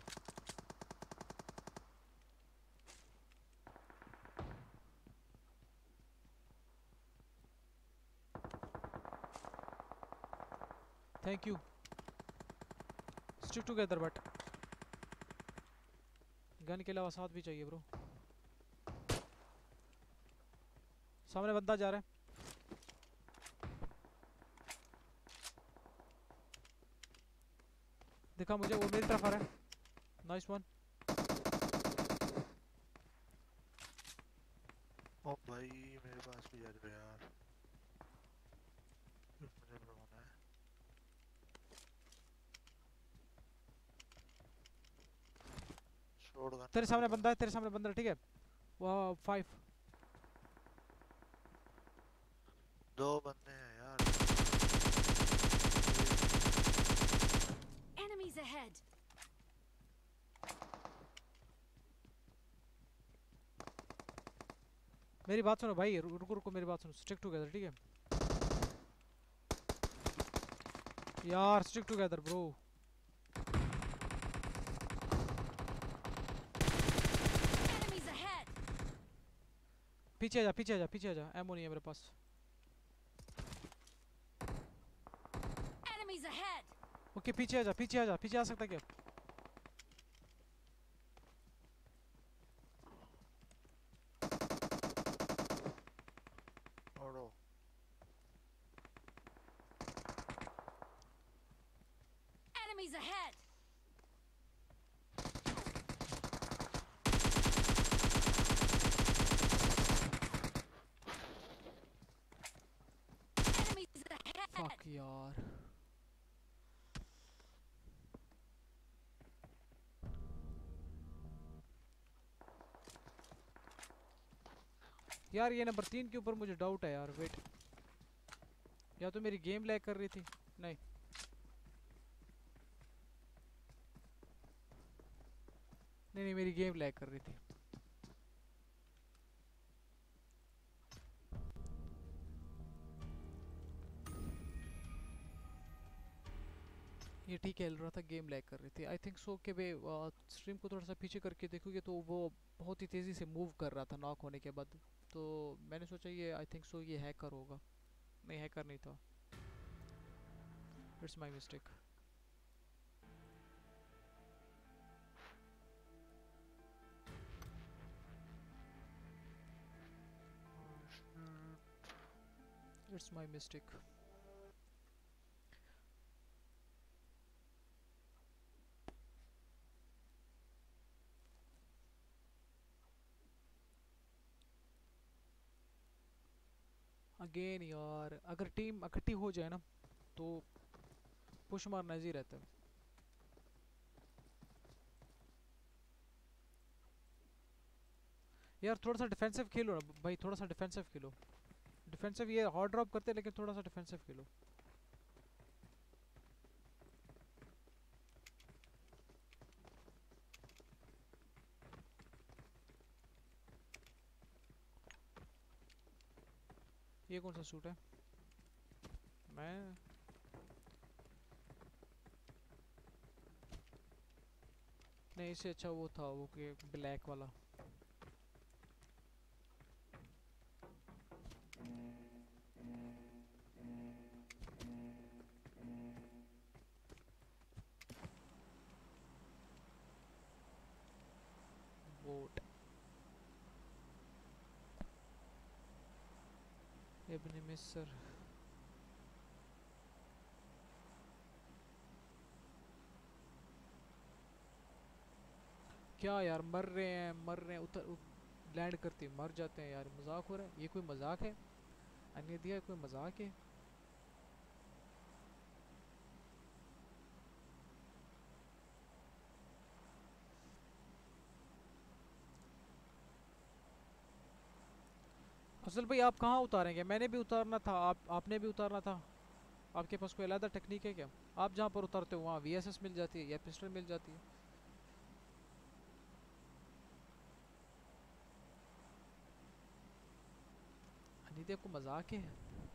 A: Thank you. Stick together but gun के अलावा साथ भी चाहिए ब्रो। सामने बंदा जा रहा है। देखा मुझे, वो मेरी तरफ आ रहा है। Nice one.
D: ओ भाई मेरे पास भी यार यार मुझे बनाना है। छोड़
A: तेरे सामने बंदा है, तेरे सामने बंदा है, ठीक है। वाह 5।
D: दो बंदे हैं यार।
C: Enemies ahead.
A: मेरी बात सुनो भाई, रुको रुको, मेरी बात सुनो। स्टिक टुगेदर, ठीक है यार, stick together bro.
C: Enemies ahead.
A: पीछे जा, पीछे जा, पीछे जा। एमो नहीं है मेरे पास।
C: Enemies ahead.
A: ओके पीछे आ जा, पीछे आ जा। पीछे आ सकता है क्या?
D: छोड़ो।
C: Enemies ahead. Enemies ahead.
A: Fuck यार। यार ये नंबर 3 के ऊपर मुझे डाउट है यार। वेट, या तो मेरी गेम लैग कर रही थी। नहीं नहीं नहीं, मेरी गेम लैग कर रही थी। ये ठीक है, रहा था गेम लैग कर रही थी। आई थिंक सो कि वे स्ट्रीम को थोड़ा सा पीछे करके देखोगे तो वो बहुत ही तेज़ी से मूव कर रहा था नॉक होने के बाद। तो मैंने सोचा ये आई थिंक सो ये हैकर होगा। नहीं, हैकर नहीं था। It's my mistake. It's my mistake. Again यार, अगर टीम इकट्ठी हो जाए ना तो पुश मारना इजी रहता है। यार थोड़ा सा डिफेंसिव खेलो ना भाई, थोड़ा सा डिफेंसिव खेलो। डिफेंसिव ये हॉट ड्रॉप करते हैं, लेकिन थोड़ा सा डिफेंसिव खेलो। ये कौन सा सूट है? मैं नहीं, इससे अच्छा वो था, वो ब्लैक वाला। इब्न मिस्र। क्या यार, मर रहे हैं मर रहे हैं, लैंड करते मर जाते हैं यार, मजाक हो रहा है? ये कोई मजाक है? अन्य दिया कोई मजाक है? असल भाई आप कहाँ उतारेंगे? मैंने भी उतारना था, आपने भी उतारना था। आपके पास कोई अलग टेक्निक है क्या? आप जहाँ पर उतारते हो वहाँ वीएसएस मिल जाती है या पिस्टल मिल जाती है। अनिदे को मजाक है?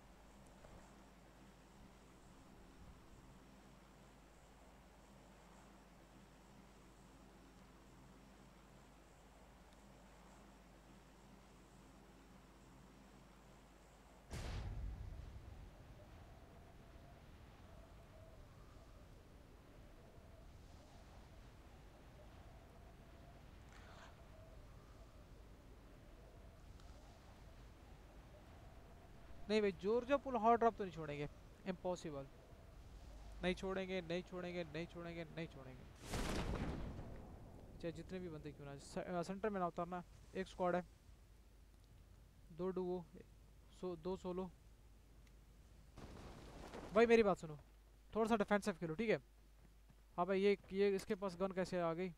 A: नहीं भाई, जॉर्जिया पुल हॉट ड्रॉप तो नहीं छोड़ेंगे, इम्पॉसिबल। नहीं छोड़ेंगे नहीं छोड़ेंगे नहीं छोड़ेंगे नहीं छोड़ेंगे, चाहे जितने भी बंदे क्यों ना। सेंटर में ना उतारना। एक स्क्वाड है, 2 डुओ, 2 सोलो। भाई मेरी बात सुनो, थोड़ा सा डिफेंसिव खेलो ठीक है? हाँ भाई, ये इसके पास गन कैसे आ गई?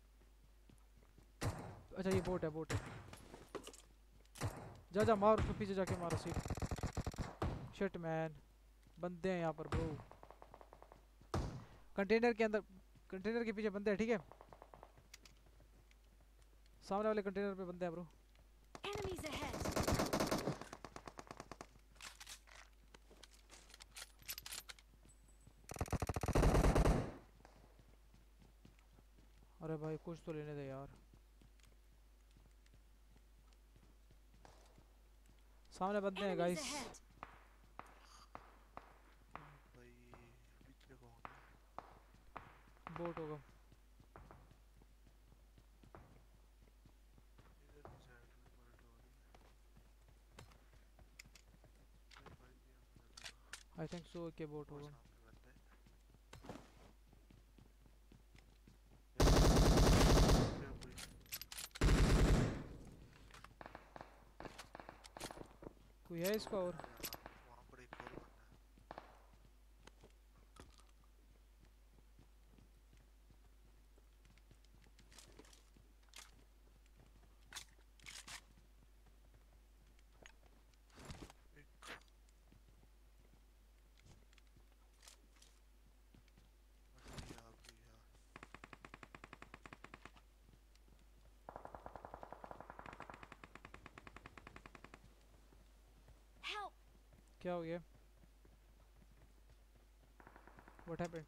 A: अच्छा ये बोट है, बोट है। जा जा मार उसको, पीछे जाके मारो सीट। शिट मैन, बंदे हैं यहाँ पर ब्रो। कंटेनर के अंदर, कंटेनर के पीछे बंदे हैं ठीक है? सामने वाले कंटेनर पे बंदे हैं ब्रो।
C: Enemies ahead.
A: अरे भाई कुछ तो लेने दे यार। सामने बंदे हैं
C: Enemies
A: गाइस।
C: ahead.
D: भाई पीछे कौन है?
A: बोट होगा।
D: इधर की साइड में पलट हो रही है। भाई भाई भी अंदर है।
A: आई थिंक सो के बोट
D: वो
A: होगा।
D: सामने बंदा है। क्या कोई
A: कोई है इसका और?
D: वहाँ पर एक और बंदा है। एक अभी आ गया।
C: Help!
A: क्या हो गया? What happened?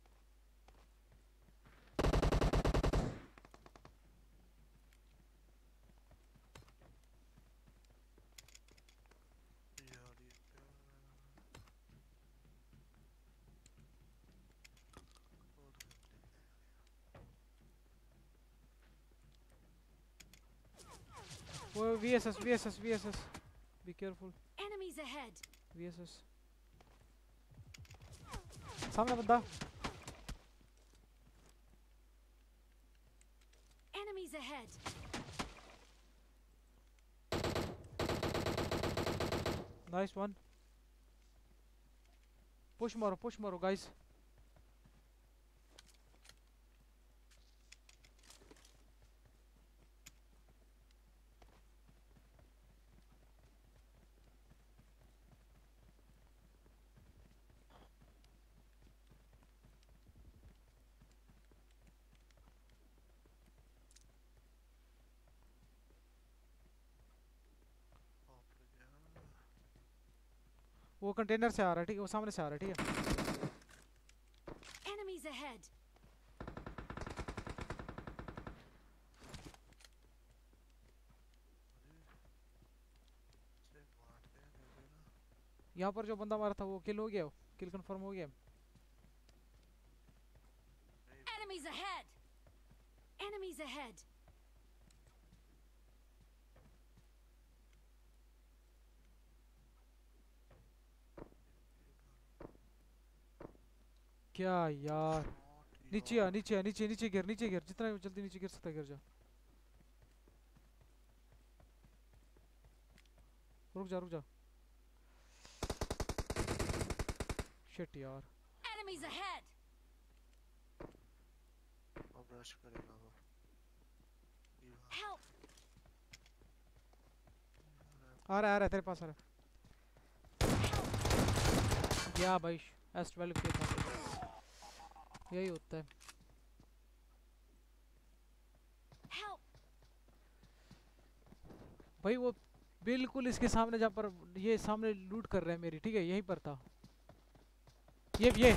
D: यार ये क्या बहुत गंदे हैं।
A: वो VSS VSS VSS, be careful.
C: Enemies ahead.
A: VSS सामने बंदा।
C: Enemies ahead.
A: Nice one. Push मारो गाइस।
D: बाप रे यार।
A: वो कंटेनर से आ रहा है ठीक है, वो सामने से आ रहा है ठीक है?
C: Enemies ahead.
D: अरे से मारते हैं मेरे ना।
A: यहाँ पर जो बंदा मारा था वो किल हो गया, किल कंफर्म हो गया।
D: नहीं
C: Enemies ahead. Enemies ahead.
A: क्या यार,
D: Shot
A: नीचे आ
D: यार।
A: नीचे आ नीचे नीचे गिर नीचे गिर, जितना जल्दी नीचे गिर सकता है गिर जा। रुक जा रुक जा। शिट यार।
C: Enemies ahead!
D: अब rush करेगा वो। ये बात।
C: Help!
A: आ रहा है तेरे पास आ रहा है। क्या भाई, S12 के था, यही होता है।
C: Help!
A: भाई वो बिल्कुल इसके सामने जहाँ पर ये सामने लूट कर रहे हैं मेरी, ठीक है, यहीं पर था ये।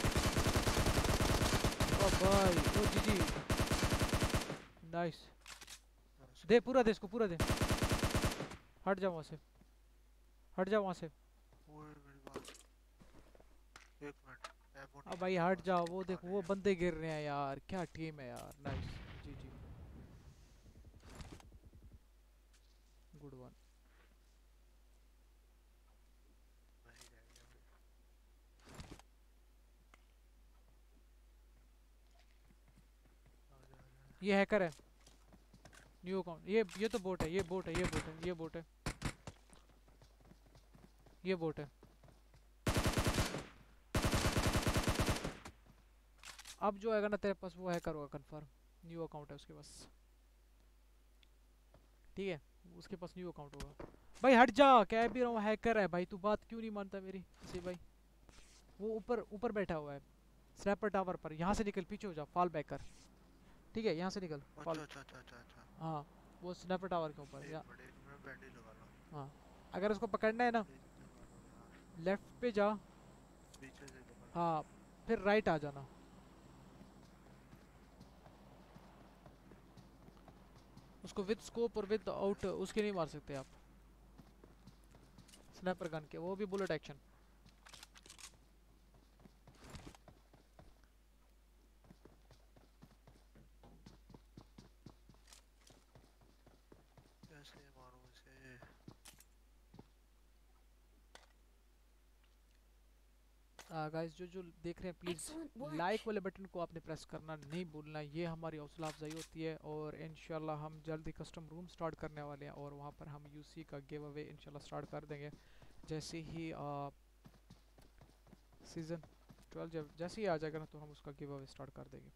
A: ओ भाई, ओ जी नाइस।
D: Rush
A: दे पूरा दे इसको, पूरा दे। हट जा वहाँ से, हट जा वहाँ से।
D: ओए मेरी बात। एक मिनट। ammo
A: अब
D: नहीं
A: भाई
D: है
A: हट
D: मेरे
A: जा,
D: पास,
A: वो देखो
D: आ
A: वो
D: रहे हैं।
A: बंदे गिर रहे हैं यार, क्या टीम है यार। नाइस, जी गुड वन।
D: नहीं रहेगा भाई। आजा आजा।
A: ये हैकर है, न्यू अकाउंट। ये तो बोट है, ये बोट है, ये बोट है, ये बोट है, ये बोट है। अब जो आएगा ना तेरे पास वो हैकर होगा कंफर्म, न्यू अकाउंट है उसके पास, ठीक है, उसके पास न्यू अकाउंट होगा। भाई हट जा, कह भी रहा हूँ हैकर है भाई, तू बात क्यों नहीं मानता मेरी इसी भाई। वो ऊपर ऊपर बैठा हुआ है स्नैपर टावर पर, यहाँ से निकल, पीछे हो जा, फॉल बैक कर, ठीक है, यहाँ से निकल
D: अच्छा
A: फॉल।
D: अच्छा अच्छा अच्छा अच्छा।
A: हाँ, वो स्नैपर टावर के ऊपर
D: एक मिनट बैंडेज लगा लो।
A: हाँ, अगर उसको पकड़ना है ना,
D: बैंडेज लगा लो यार।
A: लेफ्ट पे जा,
D: पीछे से पकड़।
A: हाँ, फिर राइट आ जाना। उसको विद स्कोप और विद आउट उसके नहीं मार सकते आप, स्नैपर गन के, वो भी बुलेट एक्शन।
D: कैसे मारूं इसे?
A: गाइस जो देख रहे हैं प्लीज़
C: Excellent work!
A: लाइक वाले बटन को आपने प्रेस करना नहीं भूलना, ये हमारी हौसला अफजाई होती है। और इंशाल्लाह हम जल्द ही कस्टम रूम स्टार्ट करने वाले हैं, और वहाँ पर हम यूसी का गिव अवे इंशाल्लाह स्टार्ट कर देंगे जैसे ही सीज़न 12 जैसे ही आ जाएगा ना, तो हम उसका गिव अवे स्टार्ट कर देंगे।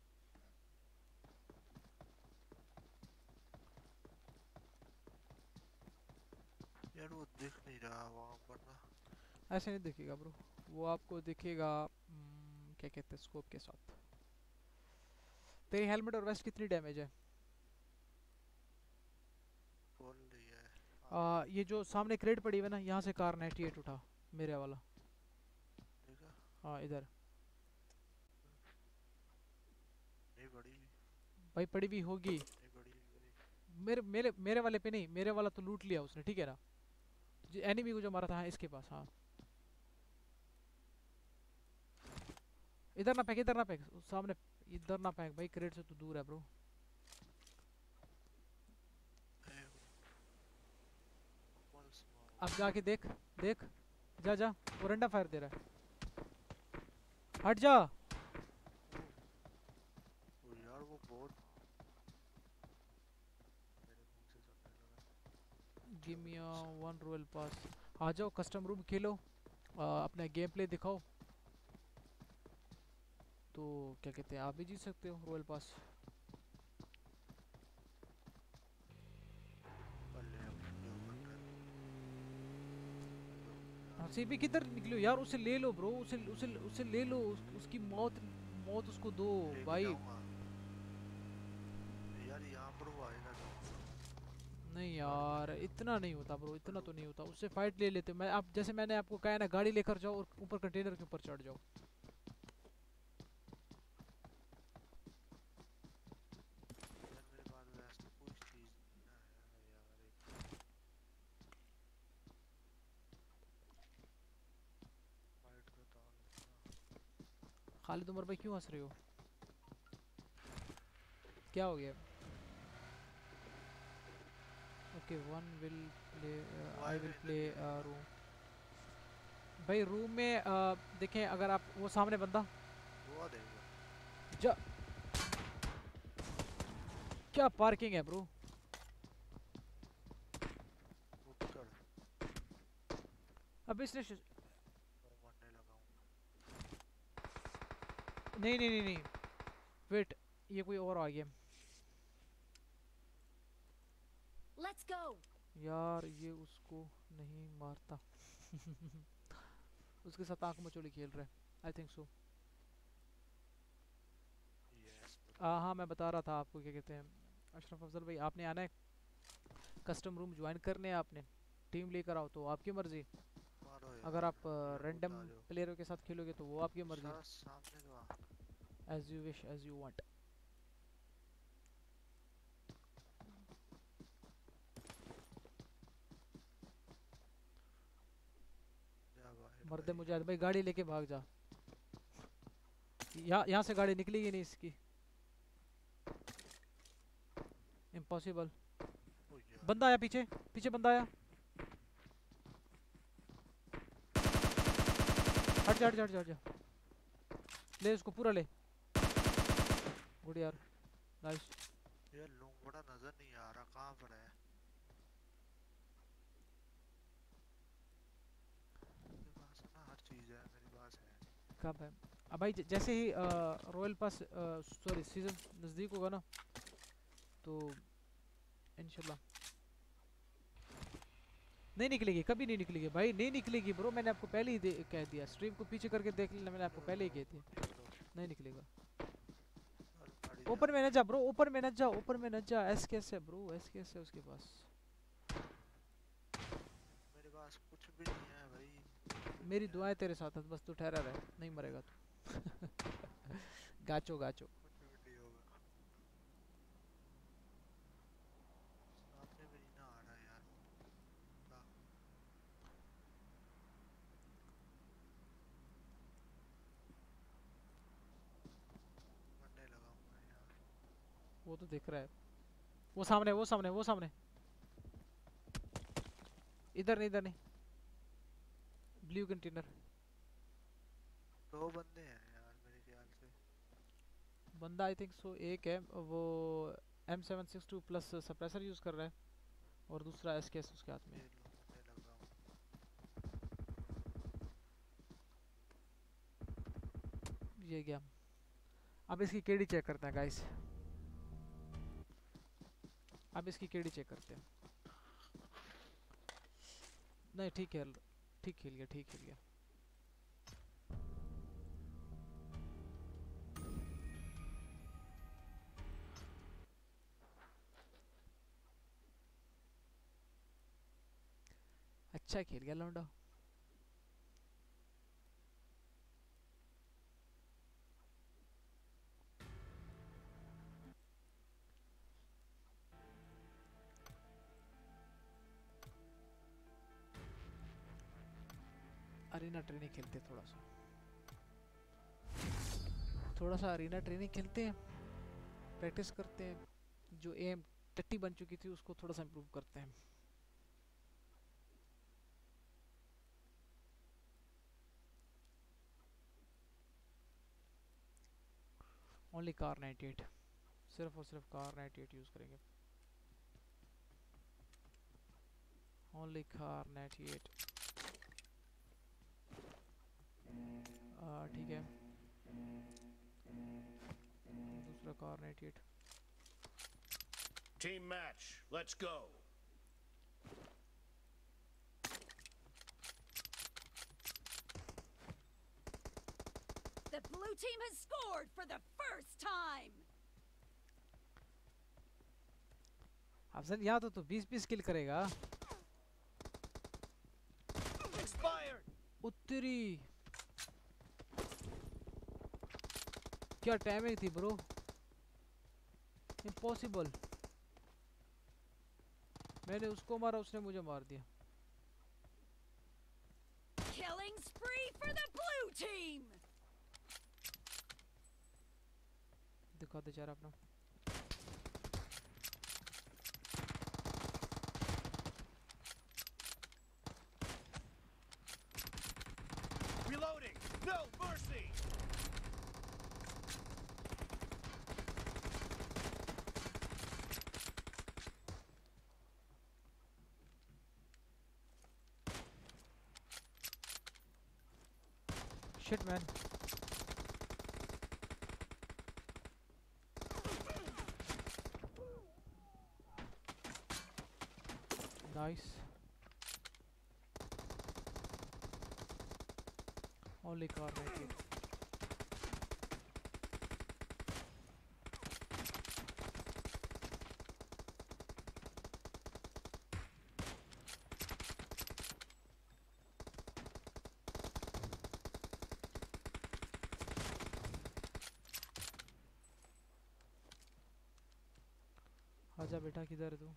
D: यार वो दिख नहीं रहा वहाँ पर ना।
A: ऐसे नहीं दिखेगा ब्रो, वो आपको दिखेगा क्या कहते हैं, स्कोप के साथ। तेरी हेलमेट और वेस्ट कितनी डैमेज है?
D: बोल रही है।
A: ये जो सामने क्रेट पड़ी हुई है ना, यहाँ से कार 98 उठा, मेरे वाला।
D: ठीक है।
A: हाँ इधर
D: नहीं बड़ी
A: भाई पड़ी भी होगी।
D: नहीं बड़ी बड़ी।
A: मेरे मेरे मेरे वाले पे नहीं, मेरे वाला तो लूट लिया उसने, ठीक है ना, एनिमी को जो मारा था। हाँ इसके पास, हाँ इधर ना फेंक, इधर ना फेंक, सामने इधर ना फेंक भाई, क्रेट से तो दूर है ब्रो। अब जाके देख, देख, जा जा, वो रंडा फायर दे रहा है, हट जा।
D: ओ यार वो बहुत मेरे मुंह से सुनने लगा।
A: Give me one royal pass. आ जाओ कस्टम रूम खेलो, अपना गेम प्ले दिखाओ, तो क्या कहते हैं आप भी जीत सकते हो रॉयल पास।
D: पल्ले अब ये ऊपर
A: सीपी किधर निकलो यार, उसे ले लो ब्रो, उसे ले लो, उसकी मौत मौत उसको दो
D: लेके
A: भाई।
D: जाऊंगा। यार यहाँ पर वो आएगा तो
A: नहीं यार इतना नहीं होता ब्रो, इतना तो नहीं होता, उससे फाइट ले लेते। मैं आप जैसे मैंने आपको कहा है ना, गाड़ी लेकर जाओ और ऊपर कंटेनर के ऊपर चढ़ जाओ।
D: यार मेरे पास वैसे कोई चीज नहीं ना है यार। एक फाइट करता हूँ।
A: खालिद उमर भाई क्यों हंस रहे हो, क्या हो गया? Okay one will play, I will play room. भाई रूम में देखें, अगर आप वो सामने बंदा,
D: दुआ देगा।
A: जा क्या पार्किंग है ब्रो।
D: ऊपर
A: अब इसने
D: मरने लगा हूँ।
A: नहीं नहीं नहीं नहीं वेट, ये कोई और आ गया
C: Let's go.
A: यार, ये उसको नहीं मारता। उसके साथ आंख मचोली खेल रहा है आई थिंक सो।
D: यस
A: हाँ मैं बता रहा था आपको, क्या कहते हैं अशरफ अफजल भाई, आपने आना है कस्टम रूम ज्वाइन करने हैं, आपने टीम लेकर आओ तो आपकी मर्जी।
D: मारो यार।
A: अगर आप
D: मेरा
A: रैंडम
D: बुद्ध आ जाओ।
A: प्लेयरों के साथ खेलोगे तो वो आपकी मर्जी,
D: सारा सामने तो आ।
A: As you wish as you want.
D: जा भाई
A: मर्द
D: भाई।
A: मुजाहिद भाई, गाड़ी लेके भाग जा। यहाँ से गाड़ी निकलेगी नहीं इसकी, इम्पॉसिबल।
D: ओ यार
A: बंदा आया पीछे, पीछे बंदा आया। हट जा हट जा हट जा हट जा। ले उसको पूरा ले। गुड यार, नाइस।
D: ये लूंग बड़ा नजर नहीं आ रहा, कहाँ पर है? मेरे पास है ना, हर चीज है मेरे पास है।
A: कब है? अब भाई जैसे ही रॉयल पास सॉरी सीजन नज़दीक होगा ना तो इंशाल्लाह। नहीं निकलेगी, कभी नहीं निकलेगी भाई, नहीं निकलेगी ब्रो, मैंने आपको पहले ही कह दिया। स्ट्रीम को पीछे करके देख लेना, मैंने आपको पहले ही कह दिया नहीं निकलेगा। ऊपर में न जा ब्रो, ऊपर में न जा, ऊपर में न जा। एस कैसे है ब्रो, एस कैसे है उसके पास?
D: मेरे पास कुछ भी नहीं है भाई।
A: मेरी दुआएं तेरे साथ हैं, बस तू ठहरा रहे, नहीं मरेगा तू। गाचो गाचो।
D: कुछ भी नहीं होगा। सामने में ही ना आ रहा है यार। हाँ, मरने लगा हूँ मैं यार।
A: वो तो दिख रहा है, वो सामने वो सामने वो सामने। इधर नहीं इधर नहीं, ब्लू कंटेनर।
D: दो बंदे हैं यार मेरे ख्याल से।
A: बंदा आई थिंक सो एक है, वो M762 प्लस सप्रेसर यूज कर रहा है, और दूसरा SKS उसके हाथ में
D: ये
A: है।
D: लो, मरने लगा हूँ।
A: ये गया। अब इसकी केडी चेक करते हैं गाइस, अब इसकी केडी चेक करते हैं। नहीं ठीक है, ठीक खेल गया, ठीक खेल गया। अच्छा खेल गया लौंडा। अरीना ट्रेनिंग खेलते हैं थोड़ा सा अरीना ट्रेनिंग खेलते हैं, प्रैक्टिस करते हैं। जो एम टट्टी बन चुकी थी उसको थोड़ा सा इम्प्रूव करते हैं। ओनली कार 98, सिर्फ और सिर्फ कार 98 यूज करेंगे। Only Kar 98। ठीक है, दूसरा Kar 98।
F: Team match, let's go.
C: The blue team has scored for the first time.
A: Afzal यहाँ तो 20-20 किल करेगा।
F: Expired.
A: उत्तरी क्या टाइमिंग थी ब्रो, इम्पॉसिबल। मैंने उसको मारा, उसने मुझे मार दिया।
C: Killing spree for the blue team.
A: दिखा दे चारा अपना।
F: Reloading. No mercy.
A: Shit man. Nice. Only Kar right here. आजा बेटा, किधर है तू?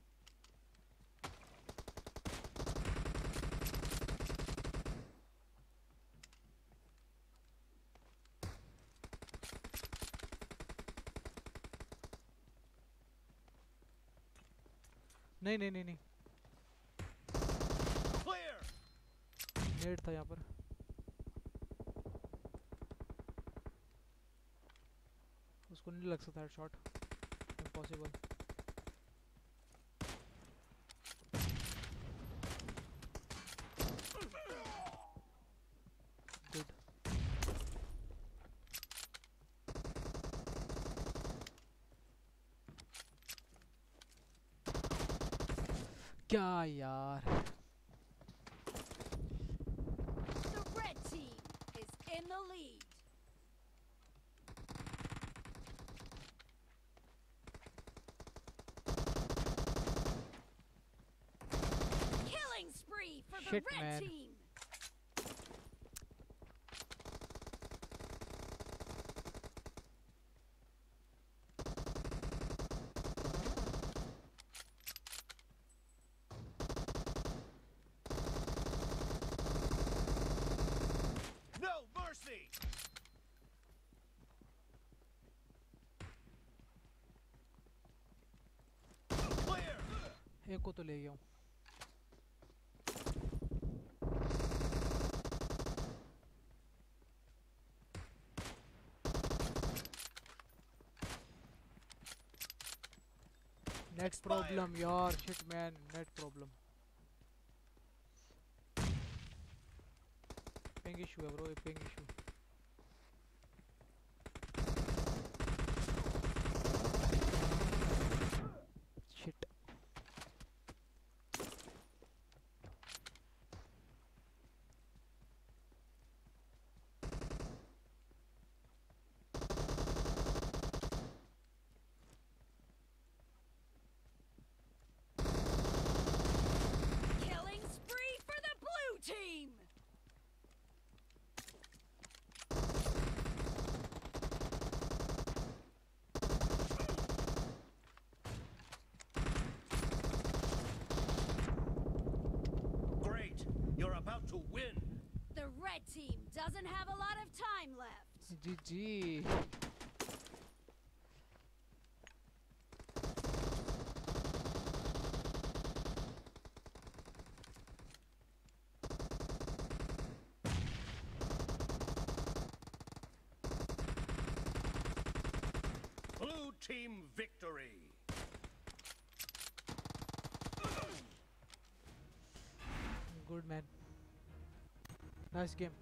A: नहीं नहीं नहीं नहीं,
F: Clear!
A: नेट था यहाँ पर। उसको नहीं लग सकता शॉट, इम्पॉसिबल। गुड। क्या यार,
C: The red team is in the lead. Killing spree for the
A: Shit,
C: red
A: man.
C: team.
F: No mercy! Clear!
A: एक को तो ले गया हूँ। नेट प्रॉब्लम यार, shit man, net problem. Ping issue है bro, ping issue. Shit.
C: Killing spree for the blue team.
F: Great! You're about to win!
C: The red team doesn't have a lot of time left.
A: G G.
F: Blue team victory!
A: Good man, nice game.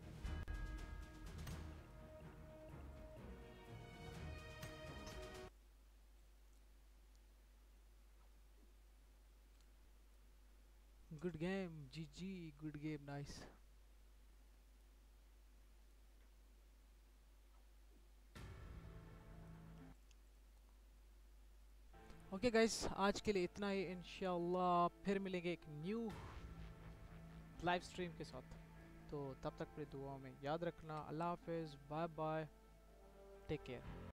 A: Good game, G G, good game, nice. Okay guys, आज के लिए इतना ही। इंशाल्लाह फिर मिलेंगे एक new live stream के साथ। तो तब तक अपनी दुआओं में याद रखना। अल्लाह हाफिज़, बाय बाय, टेक केयर।